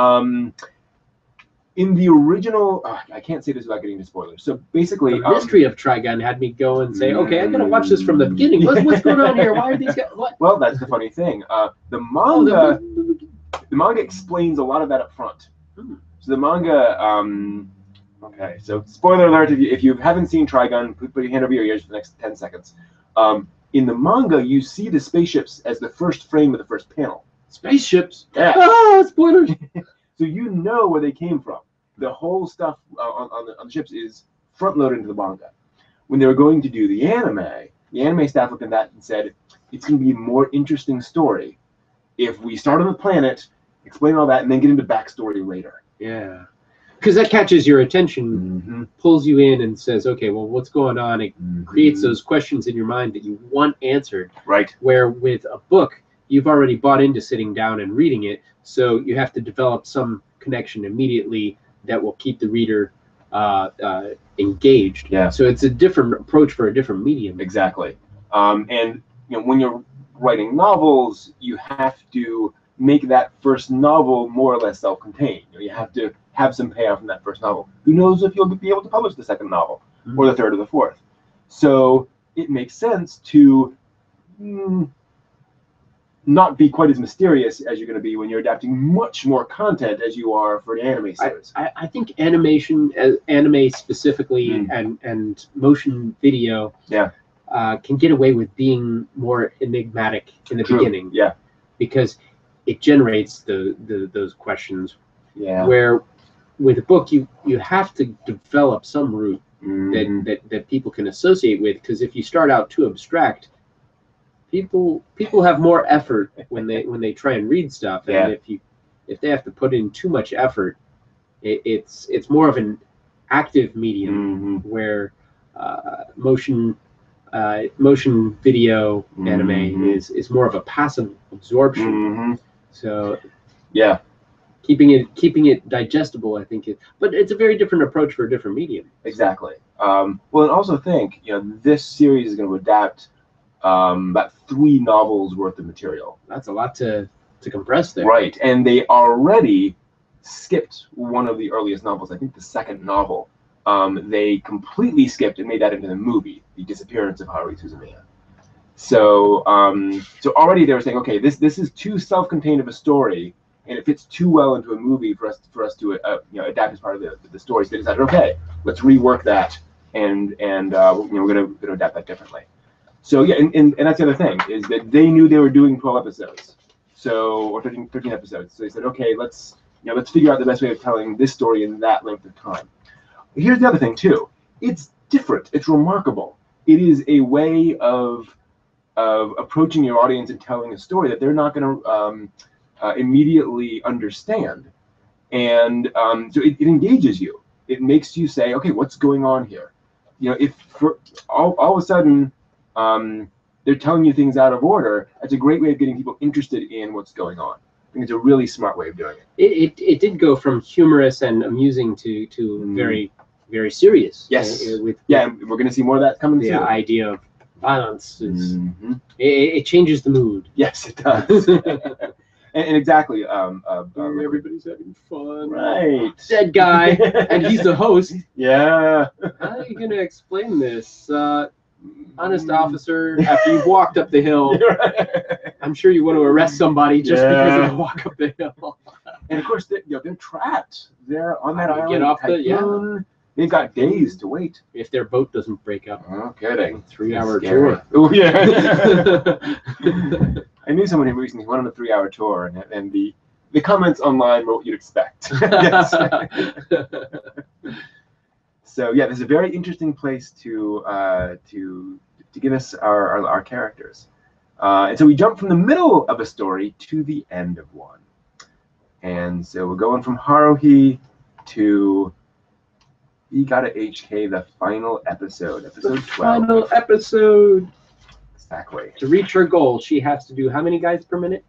In the original, I can't say this without getting into spoilers. So basically, the mystery of Trigun had me go and say, "Okay, I'm gonna watch this from the beginning. What's going on here? Why are these guys? What?" Well, that's the funny thing. The manga explains a lot of that up front. So the manga, okay. So spoiler alert: if you haven't seen Trigun, put your hand over your ears for the next 10 seconds. In the manga, you see the spaceships as the first frame of the first panel. Spaceships. Yeah. Ah, spoilers. So you know where they came from. The whole stuff on the ships is front-loaded into the manga. When they were going to do the anime staff looked at that and said, it's going to be a more interesting story if we start on the planet, explain all that, and then get into backstory later. Yeah. Because that catches your attention, pulls you in, and says, okay, well, what's going on? It creates those questions in your mind that you want answered. Right. Where with a book, you've already bought into sitting down and reading it, so you have to develop some connection immediately that will keep the reader engaged. Yeah. So it's a different approach for a different medium. Exactly. And when you're writing novels, you have to make that first novel more or less self-contained. You have to have some payoff in that first novel. Who knows if you'll be able to publish the second novel, or the third or the fourth. So it makes sense to not be quite as mysterious as you're going to be when you're adapting much more content as you are for an anime series. I think animation, anime specifically, and motion video, can get away with being more enigmatic in the beginning. Yeah, because it generates those questions. Yeah. Where with a book, you have to develop some route that people can associate with, because if you start out too abstract, people have more effort when they try and read stuff, and if they have to put in too much effort, it's more of an active medium where motion video anime is more of a passive absorption. So keeping it digestible, I think but it's a very different approach for a different medium. Exactly. Well, and also think this series is going to adapt about 3 novels worth of material. That's a lot to compress there. Right, and they already skipped one of the earliest novels. I think the second novel. They completely skipped and made that into the movie, The Disappearance of Haruhi Suzumiya. So, so already they were saying, okay, this is too self-contained of a story, and it fits too well into a movie for us to adapt as part of the story. So they decided, okay, let's rework that, and we're going to adapt that differently. So yeah, and that's the other thing, is that they knew they were doing 12 episodes, or 13 episodes. So they said, okay, let's figure out the best way of telling this story in that length of time. Here's the other thing too. It's different. It's remarkable. It is a way of of approaching your audience and telling a story that they're not going to immediately understand. And so it engages you. It makes you say, okay, what's going on here? You know, if for all of a sudden they're telling you things out of order, that's a great way of getting people interested in what's going on. I think it's a really smart way of doing it. It did go from humorous and amusing to very, very serious. Yes. And we're going to see more of that coming soon. The idea of violence is it changes the mood. Yes, it does. and exactly. Everybody's having fun. Right. Dead guy, and he's the host. Yeah. How are you going to explain this? Honest officer, after you've walked up the hill, I'm sure you want to arrest somebody just because they walk up the hill. And of course, they're trapped. They're on that island. Get off the They've got days to wait. If their boat doesn't break up. No kidding. 3-hour tour. Oh yeah. I knew someone who recently went on a 3-hour tour, and the comments online were what you'd expect. Yes. So yeah, this is a very interesting place to give us our characters, and so we jump from the middle of a story to the end of one, and so we're going from Haruhi to we gotta HK the final episode, episode 12. Final episode. Exactly. To reach her goal, she has to do how many guys per minute?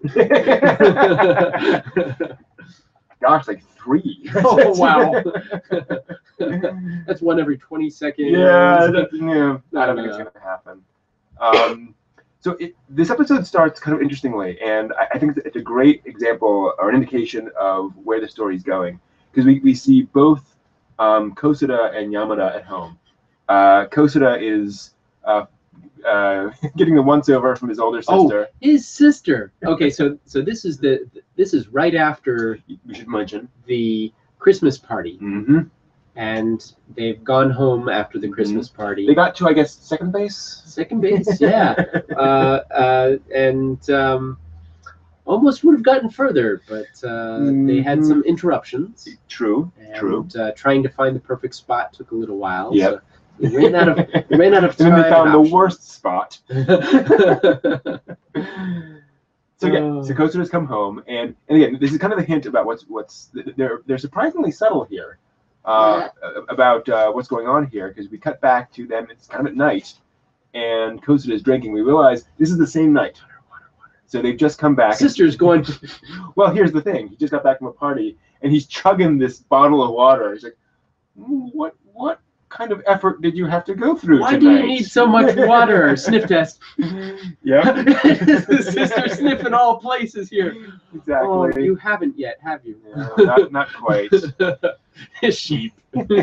Gosh, like 3. Oh wow. That's one every 20 seconds. Yeah, I don't think it's gonna happen. So this episode starts kind of interestingly, and I think it's a great example or an indication of where the story's going, because we see both Kosuda and Yamada at home. Kosuda is getting the once-over from his older sister. Oh, his sister. Okay, so this is right after we should mention the Christmas party. Mm-hmm. And they've gone home after the Christmas party. They got to, I guess, second base? Second base, yeah. And almost would have gotten further, but they had some interruptions. True. Trying to find the perfect spot took a little while. Yep. So they ran out of time. And then they found the worst spot. So Kosuda's come home, and again, this is kind of a hint about what's they're surprisingly subtle here. About what's going on here, because we cut back to them. It's kind of at night, and Kosuda is drinking. We realize this is the same night. So they've just come back. Sister's going. Well, here's the thing. He just got back from a party, and he's chugging this bottle of water. He's like, "What kind of effort did you have to go through Why tonight? do you need so much water?" Sniff test. Yeah. The sister sniffing all places here. Exactly. Oh, you haven't yet, have you? No, not quite. Sheep.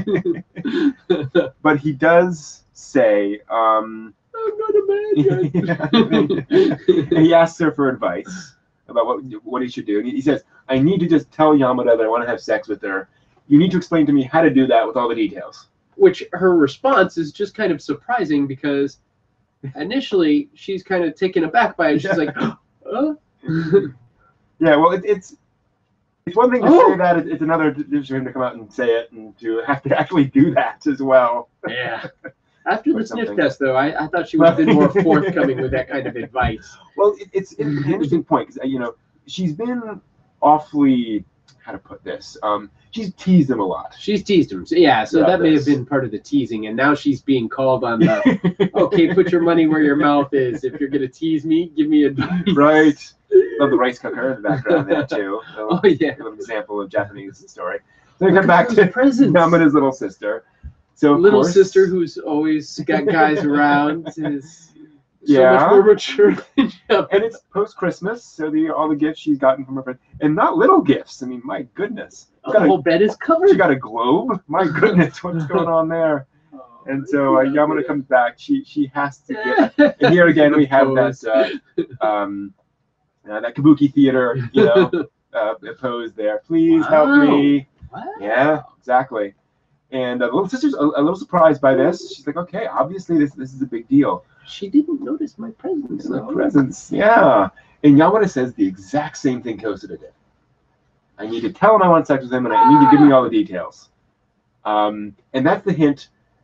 But he does say, I'm not a man yet. And he asks her for advice about what he should do. And he says, I need to just tell Yamada that I want to have sex with her. You need to explain to me how to do that with all the details. Which her response is just kind of surprising, because initially she's kind of taken aback by it. She's like, huh? Yeah, well, it's one thing to say that. It's another for him to come out and say it and to have to actually do that as well. Yeah. After the sniff test, though, I thought she would have been more forthcoming with that kind of advice. Well, it's an interesting point, because she's been awfully, how to put this, she's teased him a lot. She's teased him, yeah. So that may have been part of the teasing, and now she's being called on the okay, put your money where your mouth is. If you're gonna tease me, give me advice. Right. Love the rice cooker in the background there too. Oh yeah. A little example of Japanese story. So we come back to Yamada's little sister. So little sister who's always got guys around is so much more mature than Yamada. And it's post-Christmas, so all the gifts she's gotten from her friend, and not little gifts. I mean, my goodness. The whole bed is covered. She got a globe. My goodness, what's going on there? And so Yamada comes back. She has to get. And here again we have that that kabuki theater, pose there. Please help me. Wow. Yeah, exactly. And the little sister's a little surprised by this. She's like, okay, obviously this is a big deal. She didn't notice my presence. My presence, yeah. And Yamada says the exact same thing Kosuda did. I need to tell him I want sex with him, and I need to give me all the details. And that's the hint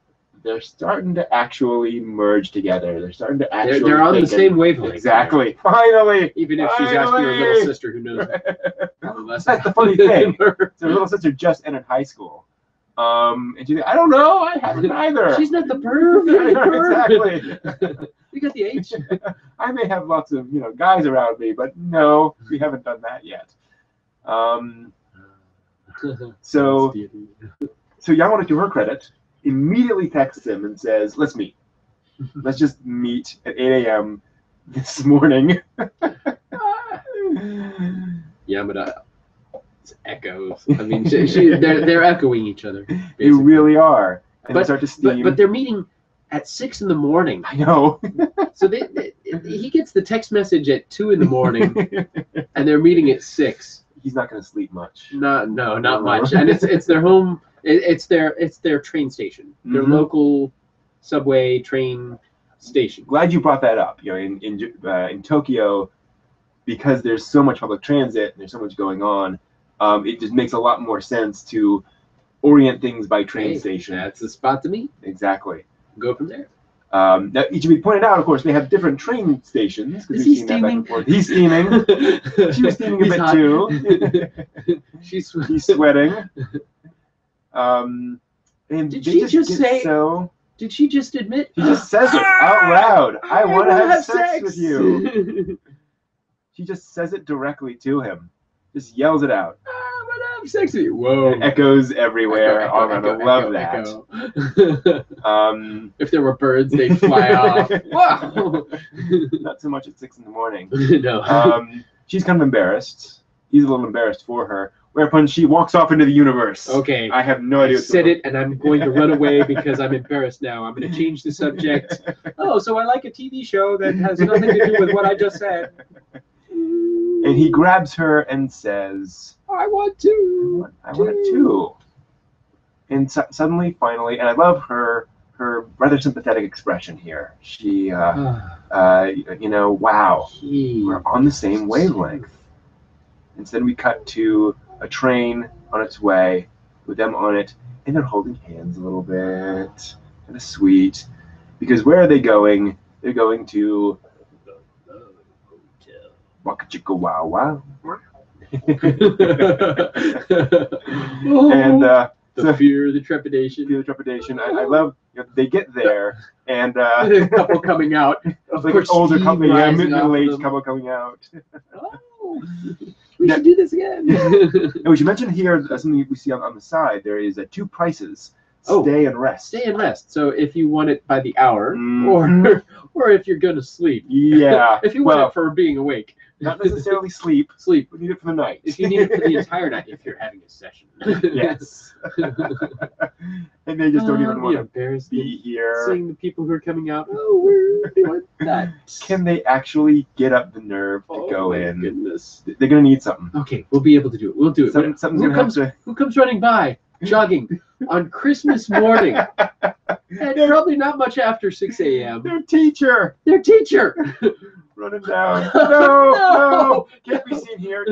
they're starting to actually merge together. They're starting to actually. They're on the same wavelength. Exactly. Finally. Even if she's asking her little sister, who knows probably less. That's the funny thing. So her little sister just entered high school. And she's like, I don't know. I haven't either. She's not the perv. Exactly. You got the H. I may have lots of guys around me, but no, we haven't done that yet. So Yamada, to her credit, immediately texts him and says, "Let's meet. Let's just meet at 8 a.m. this morning." Yamada echoes. I mean, they're echoing each other. Basically. They really are. And they start to steam. But they're meeting at 6 in the morning. I know. So he gets the text message at 2 in the morning, and they're meeting at 6. He's not going to sleep much. Not much. And it's their home. It's their train station. Their local subway train station. Glad you brought that up. In Tokyo, because there's so much public transit and there's so much going on, it just makes a lot more sense to orient things by train station. That's the spot to meet. Exactly. Go from there. Now, it should be pointed out, of course, they have different train stations. Is he steaming? He's steaming. She was steaming a bit hot. Too. He's sweating. And did she just say? Did she just admit? She just says it out loud. I want to have sex with you. She just says it directly to him. Just yells it out. I want to have sex with you. Whoa. It echoes everywhere. I love that. If there were birds, they'd fly off. Wow. Not so much at 6 in the morning. No. She's kind of embarrassed. He's a little embarrassed for her. Whereupon she walks off into the universe. Okay. I have no idea. I said it, and I'm going to run away because I'm embarrassed now. I'm going to change the subject. Oh, so I like a TV show that has nothing to do with what I just said. And he grabs her and says, I want to. I want it too. And suddenly, finally, and I love her rather sympathetic expression here. She, wow, we're on the same wavelength. Instead, we cut to a train on its way with them on it, and they're holding hands a little bit. Kind of sweet. Because where are they going? They're going to Waka Chicka Wow Wow. And the fear, the trepidation. Fear, the trepidation. I love they get there and a couple coming out. Of like course, older couple, middle-aged couple coming out. Oh, we should do this again. And we should mention here something we see on the side. There is 2 prices. Stay and rest. Stay and rest. So if you want it by the hour, or if you're gonna sleep. Yeah. If you want it for being awake. Not necessarily sleep. Sleep. We need it for the night. If you need it for the entire night, if you're having a session. Yes. And they just don't even want to be here. Seeing the people who are coming out. Oh, we're doing that. Can they actually get up the nerve to go in? Goodness. They're gonna need something. Okay, we'll be able to do it. We'll do it. Something's gonna have to. Who comes running by, jogging on Christmas morning? And probably not much after 6 a.m. Their teacher. Running down. No, can't be seen here.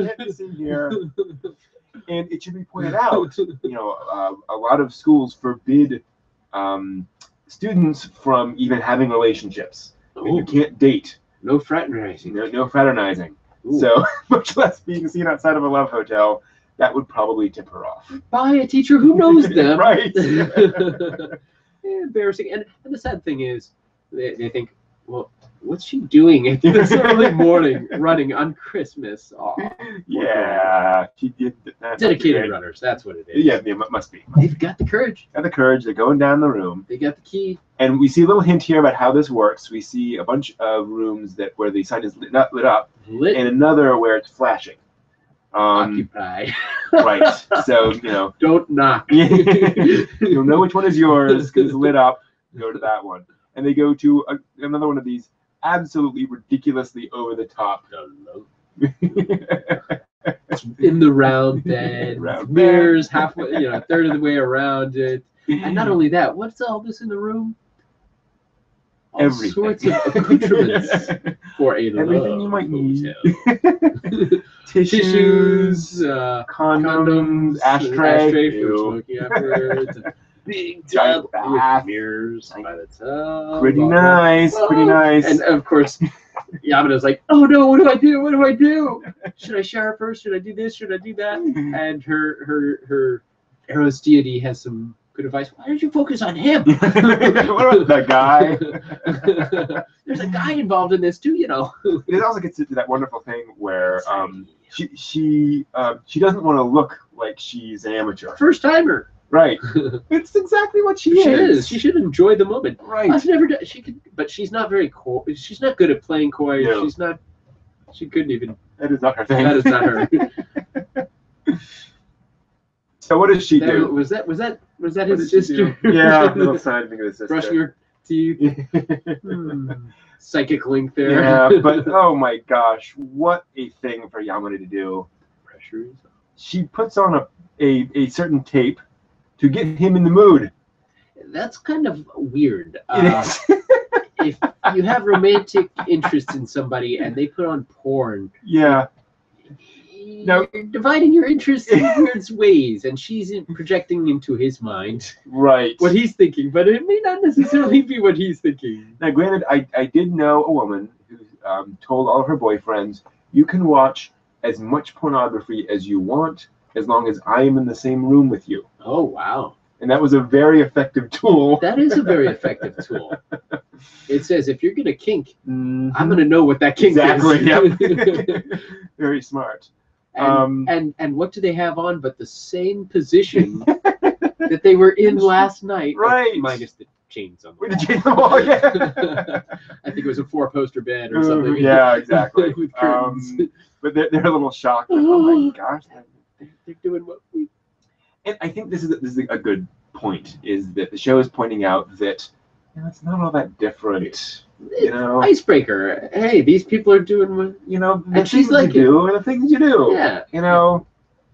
And it should be pointed out, a lot of schools forbid students from even having relationships. You can't date. No fraternizing. No fraternizing. Ooh. So much less being seen outside of a love hotel. That would probably tip her off. By a teacher who knows them. Right. Embarrassing. And the sad thing is, they think, well, what's she doing at this early morning running on Christmas? Oh, yeah. She did. Dedicated runners, that's what it is. Yeah, it must be. They've got the courage. They're going down the room. They got the key. And we see a little hint here about how this works. We see a bunch of rooms where the sign is lit up, and another where it's flashing. Occupy. Right. So, Don't knock. You'll know which one is yours because it's lit up. Go to that one. And they go to another one of these absolutely ridiculously over the top. In the round bed, mirrors halfway, a third of the way around it. And not only that, what's all this in the room? All sorts of accoutrements for a everything you might need. Tissues, condoms, ashtray for smoking afterwards. big Giant tub bath. with mirrors by the tub. Pretty nice, pretty nice. And of course, Yamada's like, "Oh no, what do I do? What do I do? Should I shower first? Should I do this? Should I do that?" And her Eros deity has some good advice. Why don't you focus on him? What about the guy? There's a guy involved in this too, you know. It also gets into that wonderful thing where she doesn't want to look like she's an amateur. First timer. Right. It's exactly what she is. She should enjoy the moment. Right. I've never done. She could, but she's not very coy. She's not good at playing coy. No. She's not. She couldn't even. That is not her thing. That is not her. So what does she do? Was that What his does she sister? do? Yeah, little side thing of his sister. Brushing her teeth. Psychic link there. Yeah, but oh my gosh, what a thing for Yamada to do. Pressure. She puts on a certain tape to get him in the mood. That's kind of weird. It is. If you have romantic interest in somebody and they put on porn, Yeah. No. you're dividing your interests in weird ways, and she's projecting into his mind Right. what he's thinking, but it may not necessarily be what he's thinking. Now, granted, I did know a woman who told all of her boyfriends, "You can watch as much pornography as you want, as long as I am in the same room with you." Oh, wow. And that was a very effective tool. That is a very effective tool. It says, if you're going to kink, Mhm. I'm going to know what that kink Exactly. is. Yep. Very smart. And what do they have on but the same position that they were in last night? Right. Minus the chains on the With wall. the chain on the wall, yeah. I think it was a 4-poster bed or something. Yeah, exactly. With curtains. But they're a little shocked. Like, oh my gosh. They're doing what we... And I think this is a good point, is that the show is pointing out that it's not all that different. You know, Icebreaker. Hey, these people are doing what... the And she's things like you do are the things you do. Yeah. You know,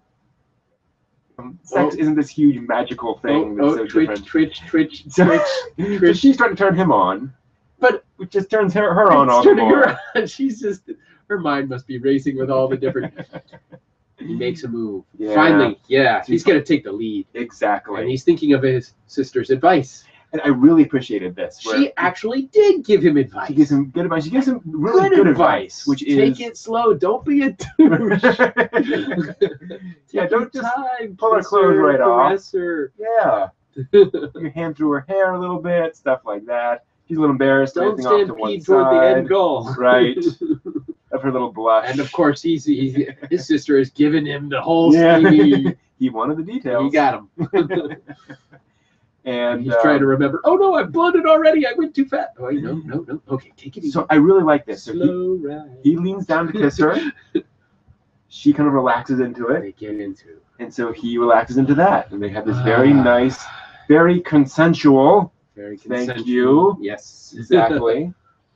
sex isn't this huge magical thing that's so different. Twitch. So she's trying to turn him on, But which just turns her on all the turning more. her on. She's just... Her mind must be racing with all the different... He makes a move. Yeah. Finally, he's going to take the lead. Exactly. And he's thinking of his sister's advice. And I really appreciated this. where She actually did give him advice. She gives him good advice. She gives him really good advice, which is take it slow. Don't be a douche. Yeah, don't just time. pull her clothes right off. Caress her. Yeah. Put your hand through her hair a little bit, stuff like that. She's a little embarrassed. Don't Everything off to one stampede toward the end side. goal. Right. Of her little blush. And of course, his sister has given him the whole Yeah. scheme. He wanted the details. He got him. And he's trying to remember. Oh no, I bloated already. I went too fast. Oh, no. Okay, take it easy. So I really like this. So Slow ride. he leans down to kiss her. She kind of relaxes into it. They get into. And so he relaxes into that. And they have this very nice, very consensual. Very Thank consensual. you. Yes. Exactly.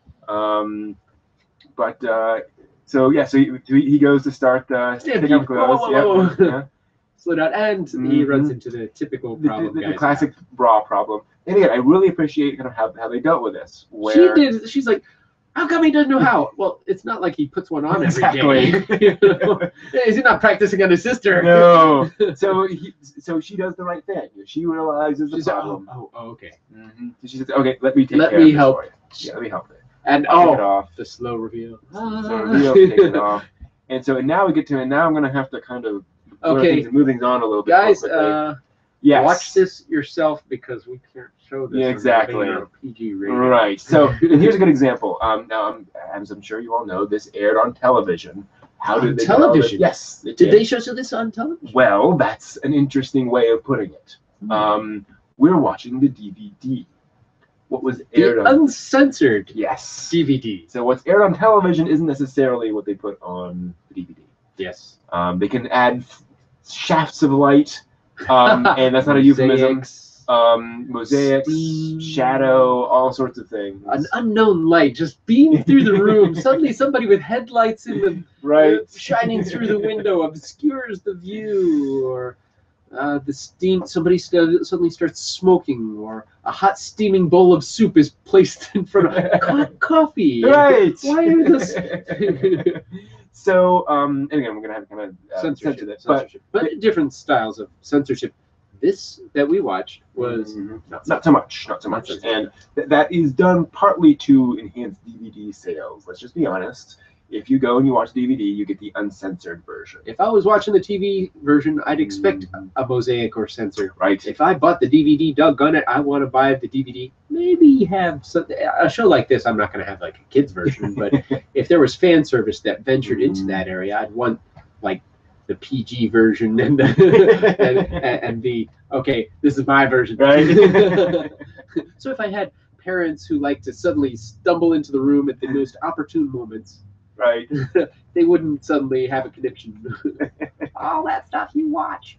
So he goes to start taking off clothes. Whoa. Yeah. Slow down, and he runs into the typical problem. The classic bra problem. And again, I really appreciate kind of how they dealt with this. She's like, how come he doesn't know how? Well, it's not like he puts one on every Exactly. day. Is he not practicing on his sister? No. So she does the right thing. She realizes the problem. Oh, okay. Mm-hmm. So she says, "Okay, let me take Let care me of this help." for you. Yeah, let me help it. And Take it off. the slow reveal. So reveal, take it off. And so now we get to, and now I'm going to have to kind of move things on a little bit. Guys, yes. watch this yourself because we can't show this. Yeah, exactly. On PG rating. Right. So and here's a good example. Now, as I'm sure you all know, this aired on television. How did they television? Yes. Did they show this on television? Well, that's an interesting way of putting it. We're watching the DVD. What was aired The uncensored Yes. DVD. So what's aired on television isn't necessarily what they put on the DVD. Yes. They can add shafts of light, and that's not a euphemism. Mosaics, shadow, all sorts of things. An unknown light just beamed through the room. Suddenly, somebody with headlights in the shining through the window obscures the view, or the steam. Somebody suddenly starts smoking, or a hot steaming bowl of soup is placed in front of coffee. Right. Why are this? So, and again, we're gonna have to kind of censor this, but different styles of censorship this that we watched was not so much. And that is done partly to enhance DVD sales. Let's just be honest. If you go and you watch DVD, you get the uncensored version. If I was watching the TV version, I'd expect a mosaic or censor. Right. If I bought the DVD, doggone it, I want to buy the DVD. Maybe have a show like this. I'm not going to have like a kids version, but if there was fan service that ventured into that area, I'd want like the PG version and the okay, this is my version. Right. So if I had parents who like to suddenly stumble into the room at the most opportune moments. Right. They wouldn't suddenly have a connection. All that stuff you watch.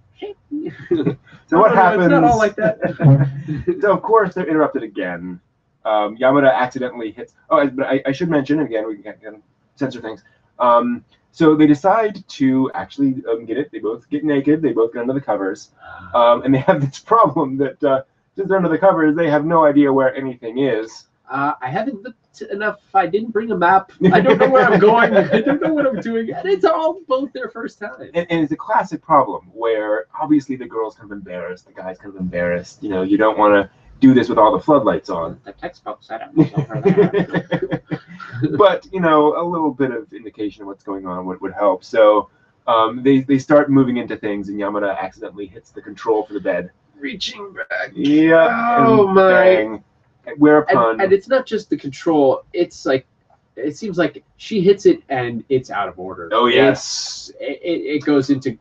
So what happens? It's not all like that. So of course they're interrupted again. Yamada accidentally hits. Oh, but I should mention again. We can censor things. So they decide to actually get it. They both get naked. They both get under the covers, and they have this problem that since they're under the covers, they have no idea where anything is. I haven't looked enough. I didn't bring a map. I don't know where I'm going. I don't know what I'm doing. And it's all both their first time. And it's a classic problem where obviously the girl's kind of embarrassed, the guy's kind of embarrassed. You know, you don't want to do this with all the floodlights on. The textbook said it over there. But, you know, a little bit of indication of what's going on would help. So they start moving into things, and Yamada accidentally hits the control for the bed. Reaching back. Yeah. Oh, my. Bang. Whereupon, and it's not just the control. It's like it seems like she hits it and it's out of order. Oh yes, it goes into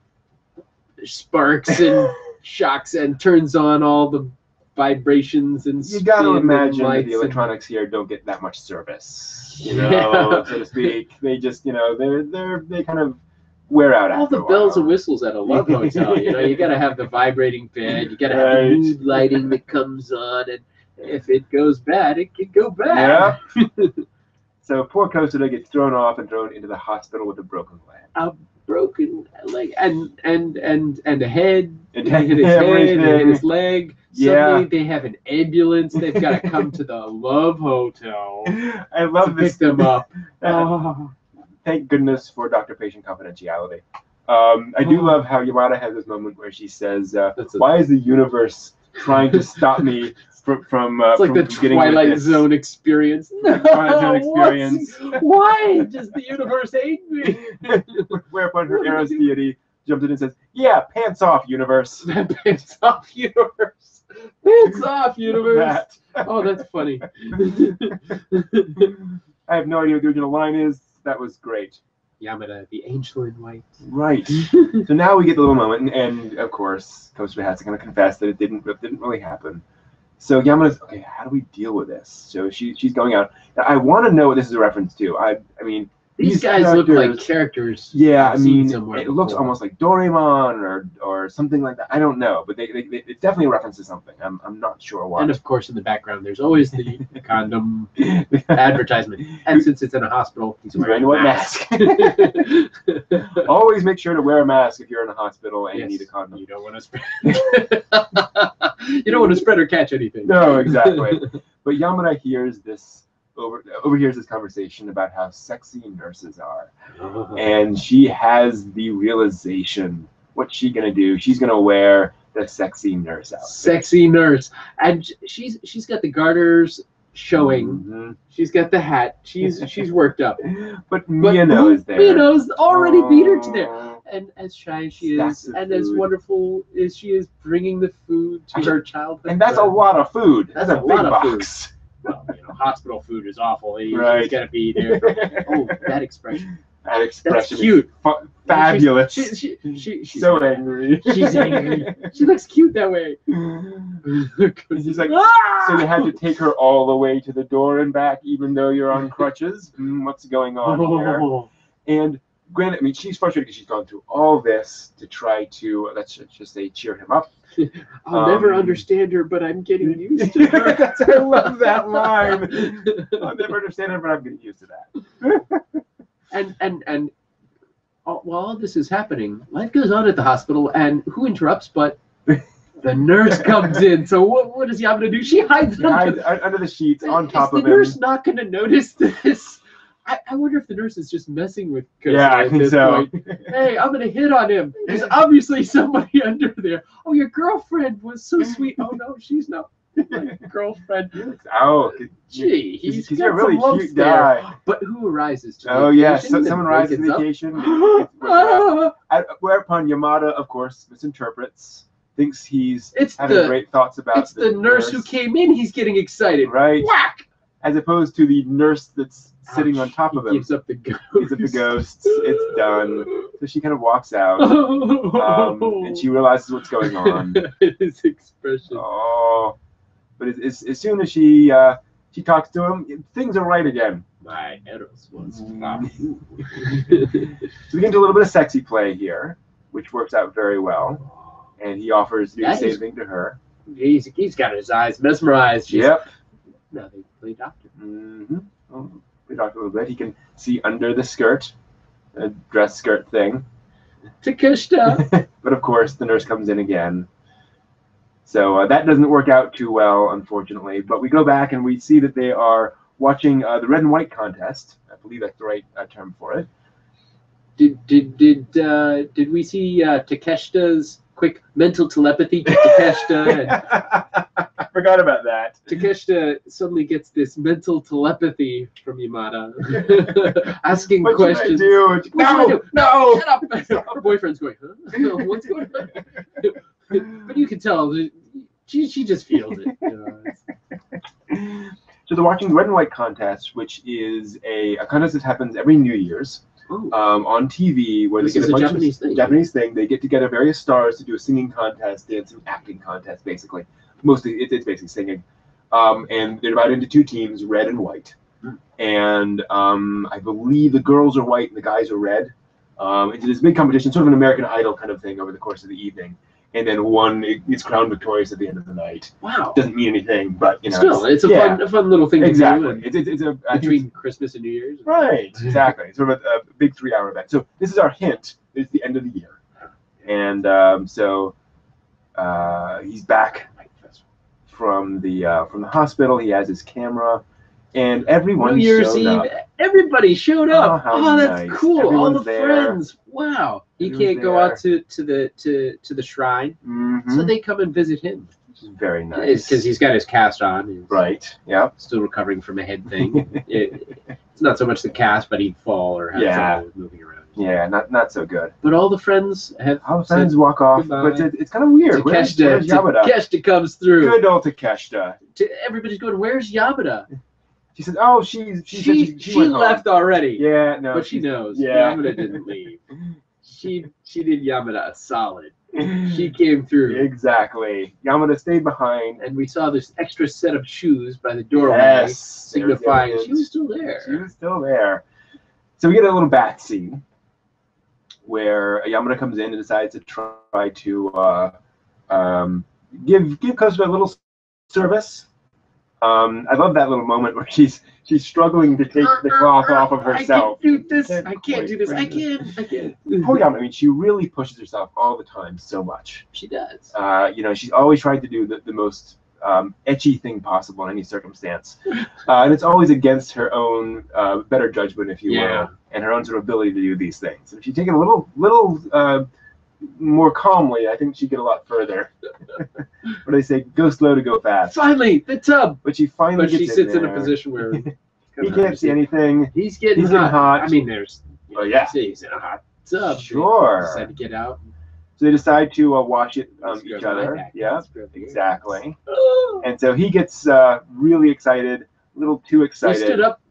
sparks and shocks and turns on all the vibrations and. You got to imagine that the electronics here don't get that much service, you know, so to speak. They just, you know, they kind of wear out all after the a bells while. and whistles at a love hotel. You know, you got to have the vibrating bed. You got to have the mood lighting that comes on and. If it goes bad, it can go bad. Yeah. So poor Kosuda gets thrown off and thrown into the hospital with a broken leg. A broken leg and a head. And hit his head and his leg. Suddenly they have an ambulance. They've got to come to the Love Hotel. I love to this. Pick them up. Thank goodness for doctor-patient confidentiality. I do love how Yamada has this moment where she says, "Why is the universe trying to stop me?" From it's like from the Twilight Zone experience. No, Twilight Zone experience. Why does the universe hate me? Whereupon her Eros deity jumps in and says, "Yeah, pants off, universe." Pants off, universe. Pants off, universe. Oh, that's funny. I have no idea what the original line is. That was great. Yamada, the angel in white. Right. So now we get the little moment, and of course, Kosuda has to kind of confess that it didn't really happen. So Yamada's, okay, how do we deal with this? So she's going out. Now, I want to know what this is a reference to. I mean, these guys look like characters. Yeah, I mean, it looks almost like Doraemon or something like that. I don't know, but it definitely references something. I'm not sure why. And of course, in the background, there's always the condom advertisement. And since it's in a hospital, he's wearing a mask. Always make sure to wear a mask if you're in a hospital and you need a condom. You don't want to spread. You don't want to spread or catch anything. No, exactly. But Yamada hears this. Overhears this conversation about how sexy nurses are, and she has the realization. What's she gonna do? She's gonna wear the sexy nurse outfit. Sexy nurse, and she's got the garters showing. She's got the hat. She's worked up. But Miyano is there. Miyano's already beat her to there. And as shy as she is, and as wonderful as she is, bringing the food to her childhood. And that's a lot of food. That's a big lot of box. Food. Well, you know, hospital food is awful. Right. He's got to be there. Oh, that expression. That expression. That's cute. Fabulous. She's so angry. She's angry. She looks cute that way. She's like, so you had to take her all the way to the door and back, even though you're on crutches? What's going on here? And granted, I mean, she's frustrated because she's gone through all this to try to, let's just say, cheer him up. I'll never understand her, but I'm getting used to her. I love that line. I'll never understand her, but I'm getting used to that. And while all this is happening, life goes on at the hospital, and who interrupts but the nurse comes in. So what does Yamada do? She hides under the sheets on top of him. Is the nurse not going to notice this? I wonder if the nurse is just messing with Kosuke Yeah, I at think this so. point. Hey, I'm gonna hit on him. There's obviously somebody under there. Oh, your girlfriend was so sweet. Oh no, she's not my girlfriend. Oh, Gee, he's you're got a really some lumps cute there. guy. But who arises to Oh yeah, vacation and someone rises wakens up? vacation. Ah! Whereupon Yamada, of course, misinterprets, thinks he's It's having the- great thoughts about It's the nurse who came in. He's getting excited. right, Whack! as opposed to the nurse that's sitting on top of him. Gives up the ghost. Gives up the ghosts. It's done. So she kind of walks out, and she realizes what's going on. His expression. Oh, but as soon as she talks to him, things are right again. My Eros was So we get into a little bit of sexy play here, which works out very well. And he offers to do the same thing to her. He's got his eyes mesmerized. She's, Yep. Now they play doctor. Mm-hmm. Oh, we talked a little bit. He can see under the skirt, a dress skirt thing. Takeshita. But of course, the nurse comes in again. So that doesn't work out too well, unfortunately. But we go back and we see that they are watching the red and white contest. I believe that's the right term for it. Did we see Takeshita's quick mental telepathy to Takeshita? I forgot about that. Takeshita suddenly gets this mental telepathy from Yamada, asking What questions. should I do? What should I do? No, shut up. Her boyfriend's going, huh? What's going on? But you can tell that she just feels it. So they're watching the red and white contest, which is a contest that happens every New Year's on TV, where This they get is a bunch Japanese of thing. Japanese thing. They get together various stars to do a singing contest, dancing, acting contest, basically. Mostly, it's basically singing. And they're divided into two teams, red and white. And I believe the girls are white and the guys are red. It's this big competition, sort of an American Idol kind of thing over the course of the evening. And then one is crowned victorious at the end of the night. Wow. Doesn't mean anything, but you know. Still, it's a fun little thing Exactly. to do. It's a Between Christmas and New Year's. right. Exactly. It's sort of a big 3-hour event. So this is our hint. It's the end of the year, and so he's back from the hospital. He has his camera, and everyone New Year's showed Eve, up. everybody showed up. how That's nice. cool. Everyone's All the there. friends. Wow. He Everyone's can't go there. out to the shrine, Mm-hmm. so they come and visit him. Which is very nice. Because he's got his cast on. He's right. Yeah. still recovering from a head thing. It's not so much the cast, but he'd fall or have trouble with moving around. Yeah. Not so good. But all the friends have All the friends walk off, goodbye. but it's kind of weird. Where's Yamada? Takeshita comes through. Good old Takeshita. Everybody's going, where's Yamada? She said, "Oh, she went left home." already. Yeah, no, But she knows. Yeah. Yamada didn't leave. She did Yamada a solid. She came through. Exactly. Yamada stayed behind. And we saw this extra set of shoes by the doorway, Yes, signifying there's she was still there. She was still there. So we get a little bat scene where Yamada comes in and decides to try to give Kosuke a little service. I love that little moment where she's struggling to take the cloth off of herself. I can't do this. I can't do this. I can't. Poor Yamada, I mean, she really pushes herself all the time so much. She does. She's always tried to do the most etchy thing possible in any circumstance. And it's always against her own better judgment, if you will, and her own sort of ability to do these things. If she'd taken a little more calmly, I think she'd get a lot further. What do they say? Go slow to go fast. Finally, the tub. But she finally But she gets sits in a there. position where He can't see anything. He's getting He's getting hot. I mean, there's. Oh, yeah. He's in a hot tub. Sure. He decided to get out. So they decide to watch it each Scrub other. my back. Yeah, Scrub the exactly. ears. And so he gets really excited, a little too He excited. stood up.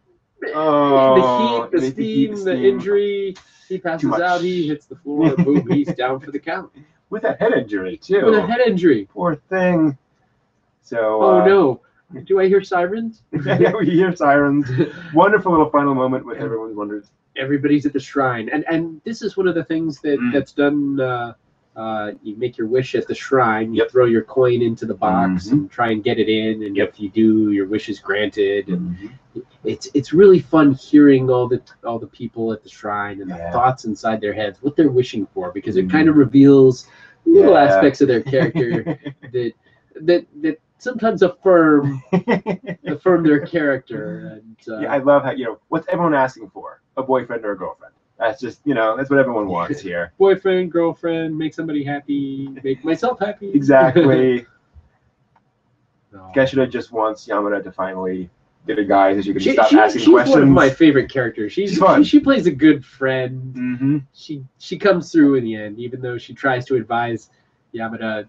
Oh, the heat, the steam, the injury. He passes much. out. He hits the floor. Boom. He's down for the count. With a head injury, too. With a head injury. Poor thing. So. Oh no! Do I hear sirens? Yeah, we hear sirens. Wonderful little final moment with everyone's wonders. Everybody's at the shrine, and this is one of the things that's done. You make your wish at the shrine. You throw your coin into the box and try and get it in, and if you do, your wish is granted. And it's really fun hearing all the people at the shrine and the thoughts inside their heads, what they're wishing for, because it kind of reveals little aspects of their character that sometimes affirm their character. And I love how what's everyone asking for? a boyfriend or a girlfriend. That's just, that's what everyone wants here. Boyfriend, girlfriend, make somebody happy, make myself happy. Exactly. No. Keshida just wants Yamada to finally get a guy that you can stop asking she's questions. She's one of my favorite characters. She's fun. She plays a good friend. Mm-hmm. She comes through in the end, even though she tries to advise Yamada.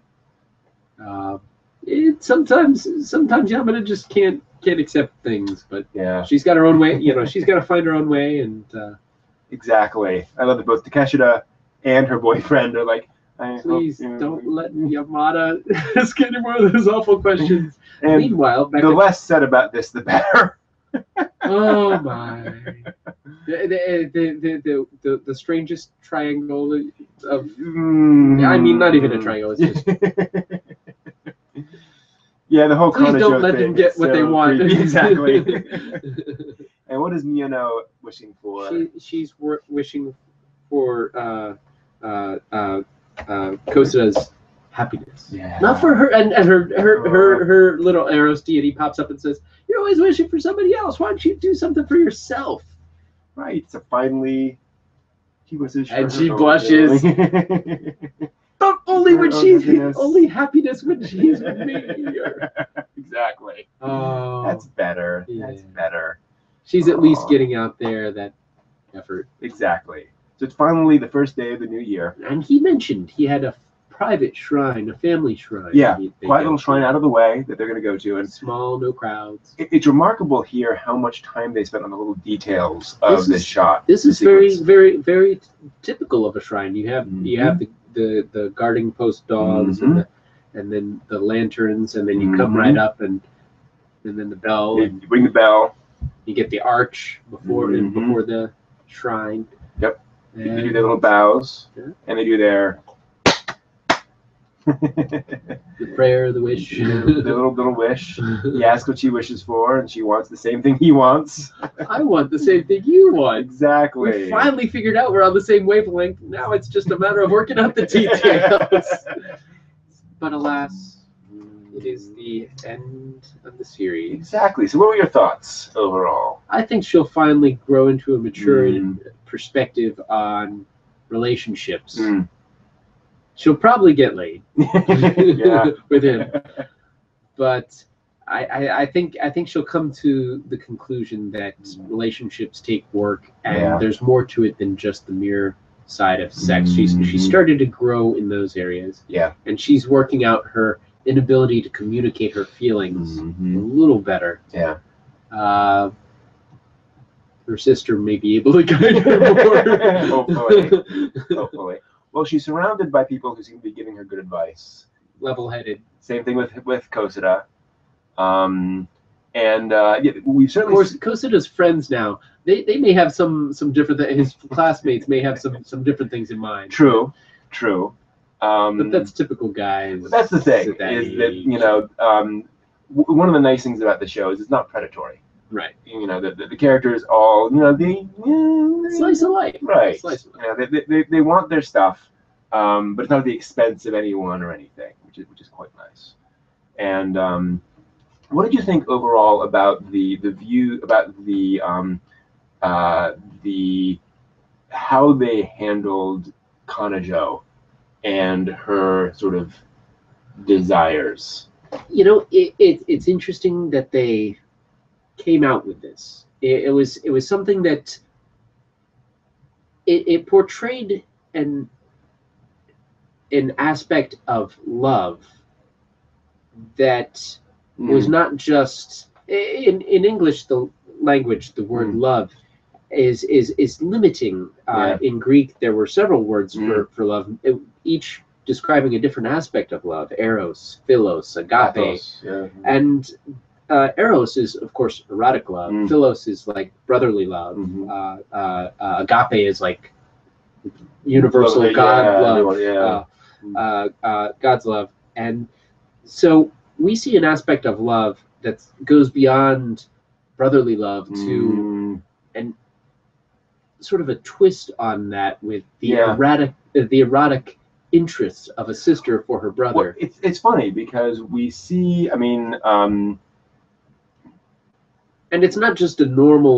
Sometimes Yamada just can't accept things, but yeah, she's got her own way. She's got to find her own way, and exactly. I love that both Takeshita and her boyfriend are like, please don't let Yamada ask any more of those awful questions. And meanwhile, the less said about this, the better. Oh my! The strangest triangle of. I mean, not even a triangle. It's just. Yeah, the whole. Please don't let them get what they want. Exactly. And what is Miyano wishing for? She's wishing for Kosuda's happiness. Yeah. Not for her, and her little Eros deity pops up and says, "You're always wishing for somebody else. Why don't you do something for yourself?" Right. So finally, he wishes. And she blushes. But only when only happiness when she's with me. Exactly. Oh, that's better. Yeah. That's better. She's at least getting out there that effort. Exactly. So it's finally the first day of the new year. And he mentioned he had a private shrine, a family shrine. Yeah, quiet little shrine out of the way that they're going to go to. And small, no crowds. It's remarkable here how much time they spent on the little details of this shot. This is very, very, very typical of a shrine. You have the guarding post dogs and then the lanterns, and then you come right up and then the bell. You ring the bell. You get the arch before the shrine. Yep. They do their little bows, and they do their the prayer, the wish, the little wish. He asks what she wishes for, and she wants the same thing he wants. I want the same thing you want. Exactly. We finally figured out we're on the same wavelength. Now it's just a matter of working out the details. But alas, it is the end of the series. Exactly. So what were your thoughts overall? I think she'll finally grow into a mature perspective on relationships. She'll probably get laid with him. But I think she'll come to the conclusion that relationships take work, and there's more to it than just the mere side of sex. She started to grow in those areas. Yeah. And she's working out her inability to communicate her feelings a little better. Yeah. Her sister may be able to guide her more. Hopefully. Well, she's surrounded by people who seem to be giving her good advice. Level-headed. Same thing with Kosuda. We certainly. Of course, Kosuda's friends now. They may have some different. His classmates may have some different things in mind. True. But that's typical guys. That's the thing. One of the nice things about the show is it's not predatory. Right. The characters all slice of life. Right. Slice of life. They want their stuff, but it's not at the expense of anyone or anything, which is quite nice. And what did you think overall about the view about the how they handled Kanajo and her sort of desires? It's interesting that they came out with this. It was something that it portrayed an aspect of love that was not just in English. The language, the word love is limiting. In Greek, there were several words for love, each describing a different aspect of love: eros, philos, agape. And eros is, of course, erotic love. Philos is like brotherly love. Agape is like universal God love. God's love. And so we see an aspect of love that goes beyond brotherly love to and sort of a twist on that with the erotic interests of a sister for her brother. Well, it's funny because we see, and it's not just a normal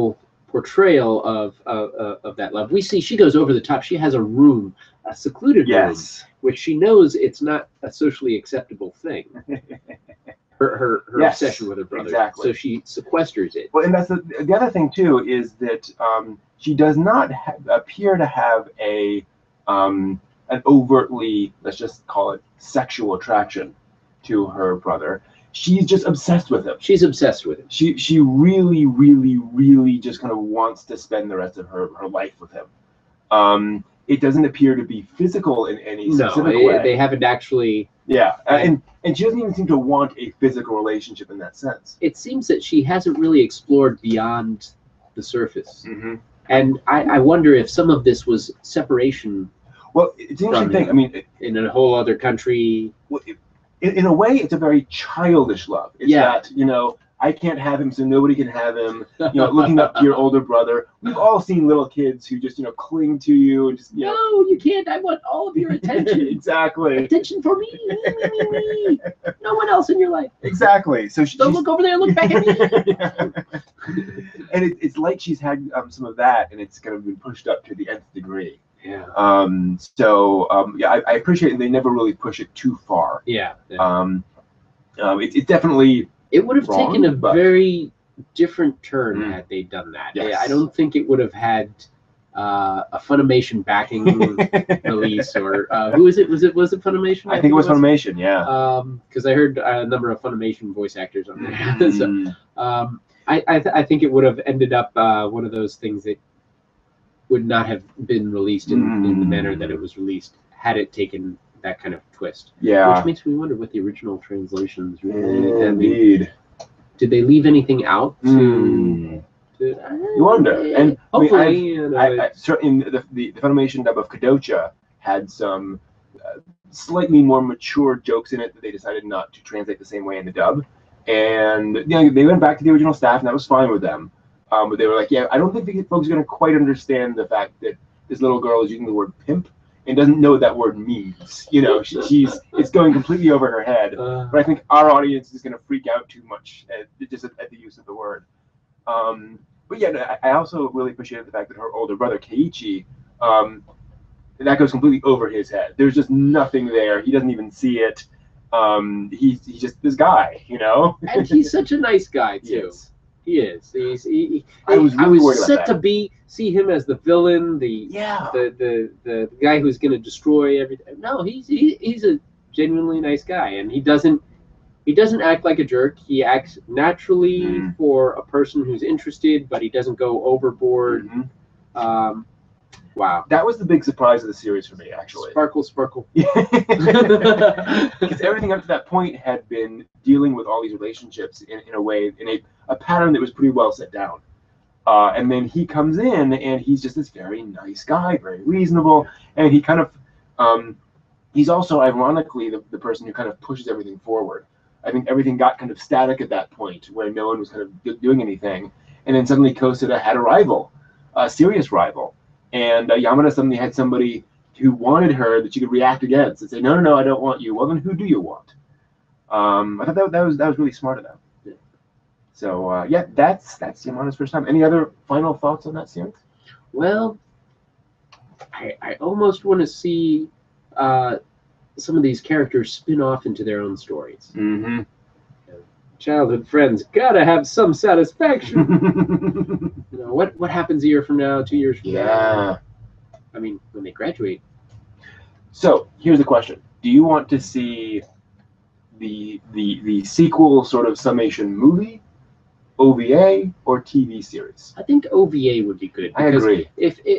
portrayal of that love. We see she goes over the top. She has a room, a secluded room, which she knows it's not a socially acceptable thing. Her Yes, obsession with her brother. exactly. So she sequesters it. Well, and that's the other thing too, is that she does not appear to have an overtly, let's just call it, sexual attraction to her brother. She's just obsessed with him. She's obsessed with him. She really, really, really just kind of wants to spend the rest of her life with him. It doesn't appear to be physical in any specific way. They haven't actually. Yeah, and she doesn't even seem to want a physical relationship in that sense. It seems that she hasn't really explored beyond the surface. Mm-hmm. And I wonder if some of this was separation. Well, it's an interesting thing. I mean, in a whole other country. Well, in a way, it's a very childish love. It's that, I can't have him, so nobody can have him. Looking up to your older brother. We've all seen little kids who just, cling to you and just, No, you can't. I want all of your attention. Exactly. Attention for me. Me. No one else in your life. Exactly. So don't look over there. Look back at me. And it's like she's had some of that, and it's kind of been pushed up to the nth degree. Yeah. I appreciate they never really push it too far. Yeah. It's definitely. It would have taken a very different turn had they done that. Yes. I don't think it would have had a Funimation backing release or who is it? Was it Funimation? I think it was Funimation. Yeah. Because I heard a number of Funimation voice actors on there. So, I think it would have ended up one of those things that would not have been released in the manner that it was released had it taken that kind of twist. Yeah. Which makes me wonder what the original translations really. Indeed. Did they leave anything out You wonder. And hopefully, certainly the Funimation dub of Kadocha had some slightly more mature jokes in it that they decided not to translate the same way in the dub. And they went back to the original staff, and that was fine with them. But they were like, I don't think the folks are going to quite understand the fact that this little girl is using the word pimp and doesn't know what that word means. It's going completely over her head. But I think our audience is going to freak out too much at the use of the word. But yeah, I also really appreciated the fact that her older brother Keiichi, that goes completely over his head. There's just nothing there. He doesn't even see it. He's just this guy, And he's such a nice guy too. Yes. He is. I was really worried about set that. to see him as the villain, the guy who's going to destroy everything. No, he's a genuinely nice guy, and he doesn't act like a jerk. He acts naturally for a person who's interested, but he doesn't go overboard. Wow. That was the big surprise of the series for me, actually. Sparkle, sparkle. Because everything up to that point had been dealing with all these relationships in a way, in a pattern that was pretty well set down. And then he comes in, and he's just this very nice guy, very reasonable, and he kind of, he's also, ironically, the person who kind of pushes everything forward. I think everything got kind of static at that point, where no one was kind of doing anything, and then suddenly Kosada had a rival, a serious rival. And Yamada suddenly had somebody who wanted her that she could react against and say, no, I don't want you. Well, then who do you want? I thought that was really smart of them. Yeah. So that's Yamada's first time. Any other final thoughts on that series? Well, I almost want to see some of these characters spin off into their own stories. Mm-hmm. Childhood friends gotta have some satisfaction. What happens a year from now, 2 years from now? I mean, when they graduate. So here's the question: do you want to see the sequel sort of summation movie, OVA, or TV series? I think OVA would be good. I agree.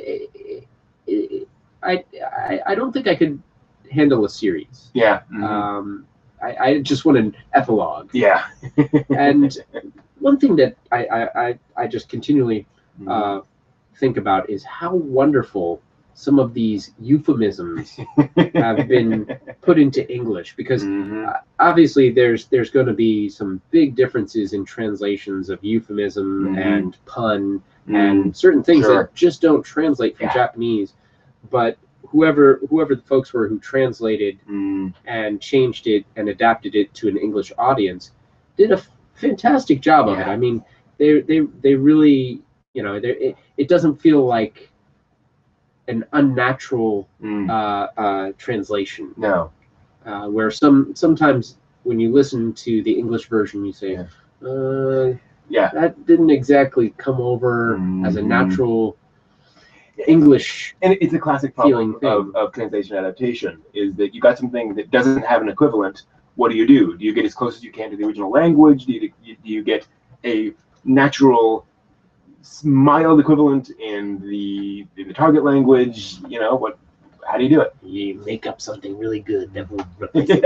I don't think I could handle a series. Yeah. I just want an epilogue. Yeah. And one thing that I just continually think about is how wonderful some of these euphemisms have been put into English, because obviously there's going to be some big differences in translations of euphemism and pun and certain things that just don't translate from Japanese. But whoever the folks were who translated and changed it and adapted it to an English audience did a fantastic job of it. I mean, they really you know, it doesn't feel like an unnatural translation. No. Where sometimes when you listen to the English version, you say, that didn't exactly come over as a natural English. And it's a classic problem of translation adaptation, is that you got something that doesn't have an equivalent. What do? Do you get as close as you can to the original language? Do you get a natural, mild equivalent in the target language? You know, what? How do you do it? You make up something really good that will replace it.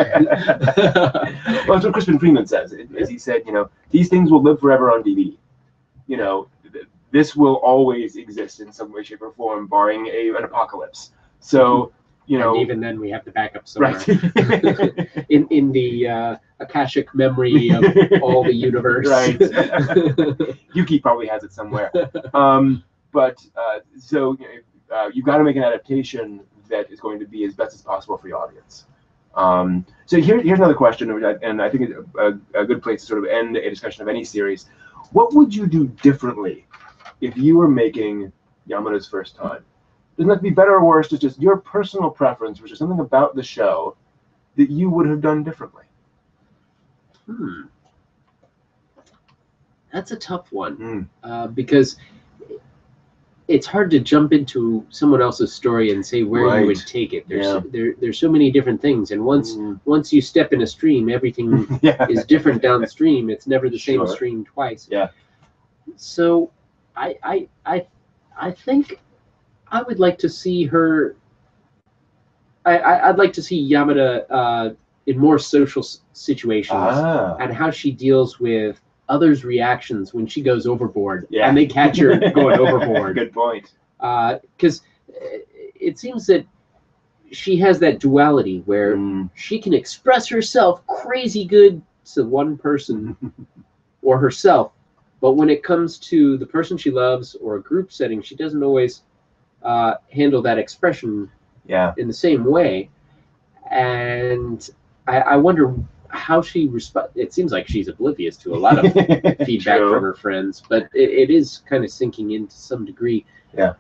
Well, that's what Crispin Freeman says. As he said, you know, these things will live forever on DVD. You know, this will always exist in some way, shape, or form, barring an apocalypse. So, you know, and even then, we have to back up somewhere. Right. in the Akashic memory of all the universe. Right. Yuki probably has it somewhere. So you've got to make an adaptation that is going to be as best as possible for your audience. So here's another question, and I think it's a good place to sort of end a discussion of any series. What would you do differently if you were making Yamada's first time? Doesn't have to be better or worse, it's just your personal preference, which is something about the show that you would have done differently. That's a tough one, because it's hard to jump into someone else's story and say where you would take it. There's so many different things, and once you step in a stream, everything is different downstream. It's never the same stream twice. Yeah. So I think I would like to see her. I'd like to see Yamada in more social situations and how she deals with others' reactions when she goes overboard and they catch her going overboard. Good point. Because it seems that she has that duality where she can express herself crazy good to one person or herself, but when it comes to the person she loves or a group setting, she doesn't always handle that expression in the same way. And I wonder how she responds. It seems like she's oblivious to a lot of feedback from her friends, but it is kind of sinking in to some degree. Yeah.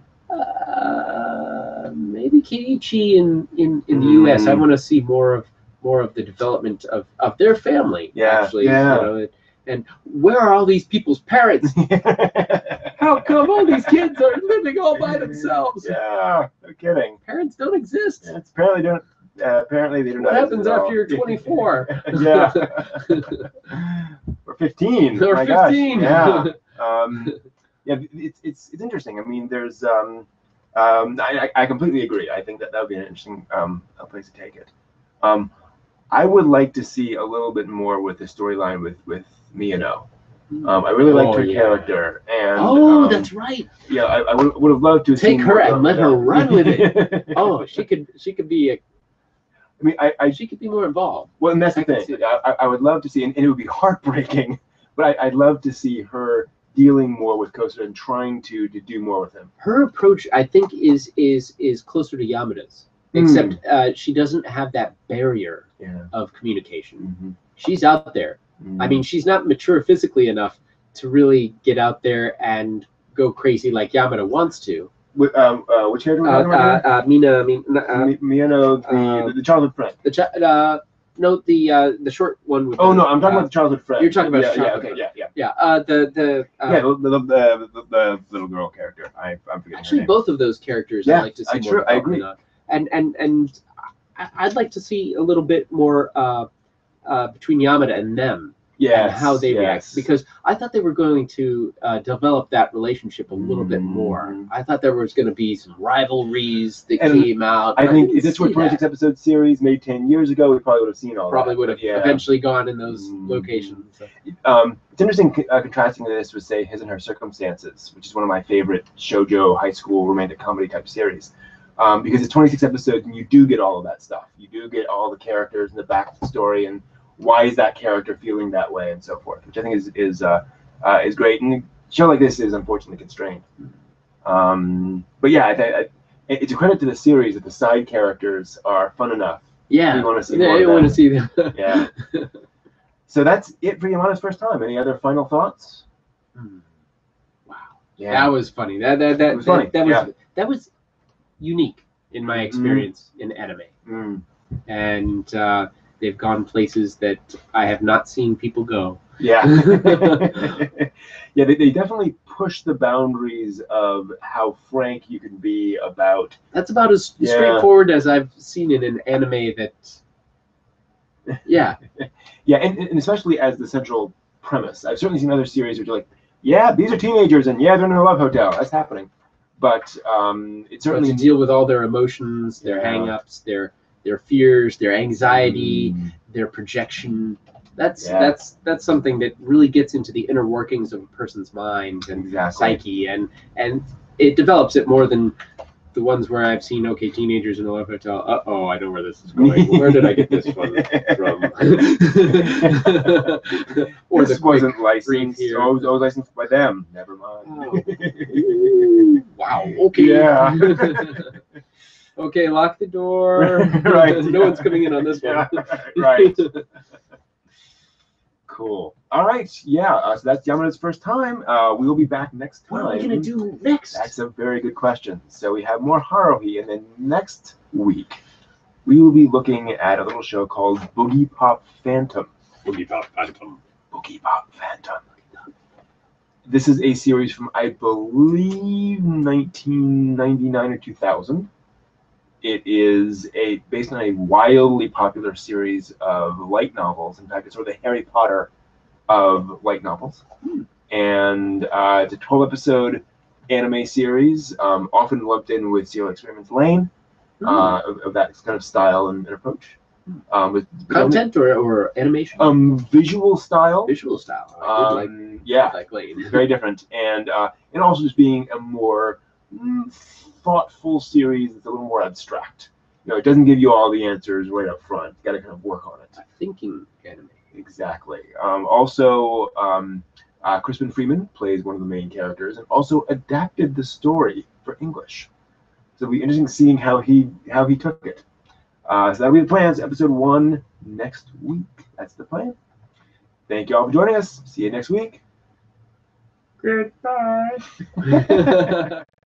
Maybe Keiichi in the U.S. I want to see more of the development of their family. Actually, you know, and where are all these people's parents? How come all these kids are living all by themselves? Yeah, no kidding. Parents don't exist. Yeah, apparently they don't. What happens after you're 24? Yeah. Or 15. Or my 15. Gosh. Yeah. It's interesting. I mean, there's I completely agree. I think that would be an interesting place to take it. I would like to see a little bit more with the storyline with Miyano. I really liked her character, and that's right. Yeah, I would have loved to take her and let her run with it. She could be a. I mean, she could be more involved. Well, and that's the thing. I would love to see, and it would be heartbreaking, but I'd love to see her dealing more with Kosuda and trying to do more with him. Her approach, I think, is closer to Yamada's, except she doesn't have that barrier of communication. She's out there. I mean, she's not mature physically enough to really get out there and go crazy like Yamada wants to. Which character? Miyano, the childhood friend. The short one. With no, I'm talking about the childhood friend. You're talking about the little girl character. I'm forgetting. Actually, her name. Both of those characters I'd like to see more. I agree. And I'd like to see a little bit more between Yamada and them. And how they react, because I thought they were going to develop that relationship a little bit more. I thought there was going to be some rivalries that came out. I think if this were a 26-episode series made 10 years ago, we probably would have seen all probably that. Would have eventually gone in those locations. It's interesting contrasting this with, say, His and Her Circumstances, which is one of my favorite shoujo high school romantic comedy type series. Because it's 26 episodes and you do get all of that stuff. You do get all the characters and the backstory and why is that character feeling that way and so forth, which I think is great. And a show like this is unfortunately constrained. But yeah, it's a credit to the series that the side characters are fun enough. Yeah, you want to see more. You want to see them. Yeah. So that's it for Yamada's first time. Any other final thoughts? Wow. Yeah. That was funny. That was funny. That was unique in my experience in anime. Mm. And they've gone places that I have not seen people go. Yeah. Yeah, they definitely push the boundaries of how frank you can be about. That's about as straightforward as I've seen in an anime that. Yeah. Yeah, and especially as the central premise. I've certainly seen other series which are like, yeah, these are teenagers, and yeah, they're in a love hotel. That's happening. But it's certainly to deal with all their emotions, their hang-ups, their fears, their anxiety, their projection. That's something that really gets into the inner workings of a person's mind and psyche, and it develops it more than the ones where I've seen teenagers in a love hotel. I know where this is going. Where did I get this one from? Or this wasn't licensed. Oh, it was licensed by them. Never mind. Oh. Wow. Okay. Yeah. Okay, lock the door. Right. No one's coming in on this one. Right. Cool. All right. Yeah. So that's Yamada's first time. We will be back next time. What are we gonna do next? That's a very good question. So we have more Haruhi, and then next week we will be looking at a little show called Boogie Pop Phantom. Boogie Pop Phantom. Boogie Pop Phantom. This is a series from, I believe, 1999 or 2000. It is based on a wildly popular series of light novels. In fact, it's sort of the Harry Potter of light novels. And it's a 12-episode anime series, often lumped in with Serial Experiments Lane, of that kind of style and approach. With content or animation? Visual style. Visual style. I did like Lane. Very different, and also just being a more thoughtful series that's a little more abstract. It doesn't give you all the answers right up front. You got to kind of work on it. A thinking anime. Exactly. Also, Crispin Freeman plays one of the main characters, and also adapted the story for English. So it'll be interesting seeing how he took it. So that'll be the plans. Episode 1 next week. That's the plan. Thank you all for joining us. See you next week. Goodbye.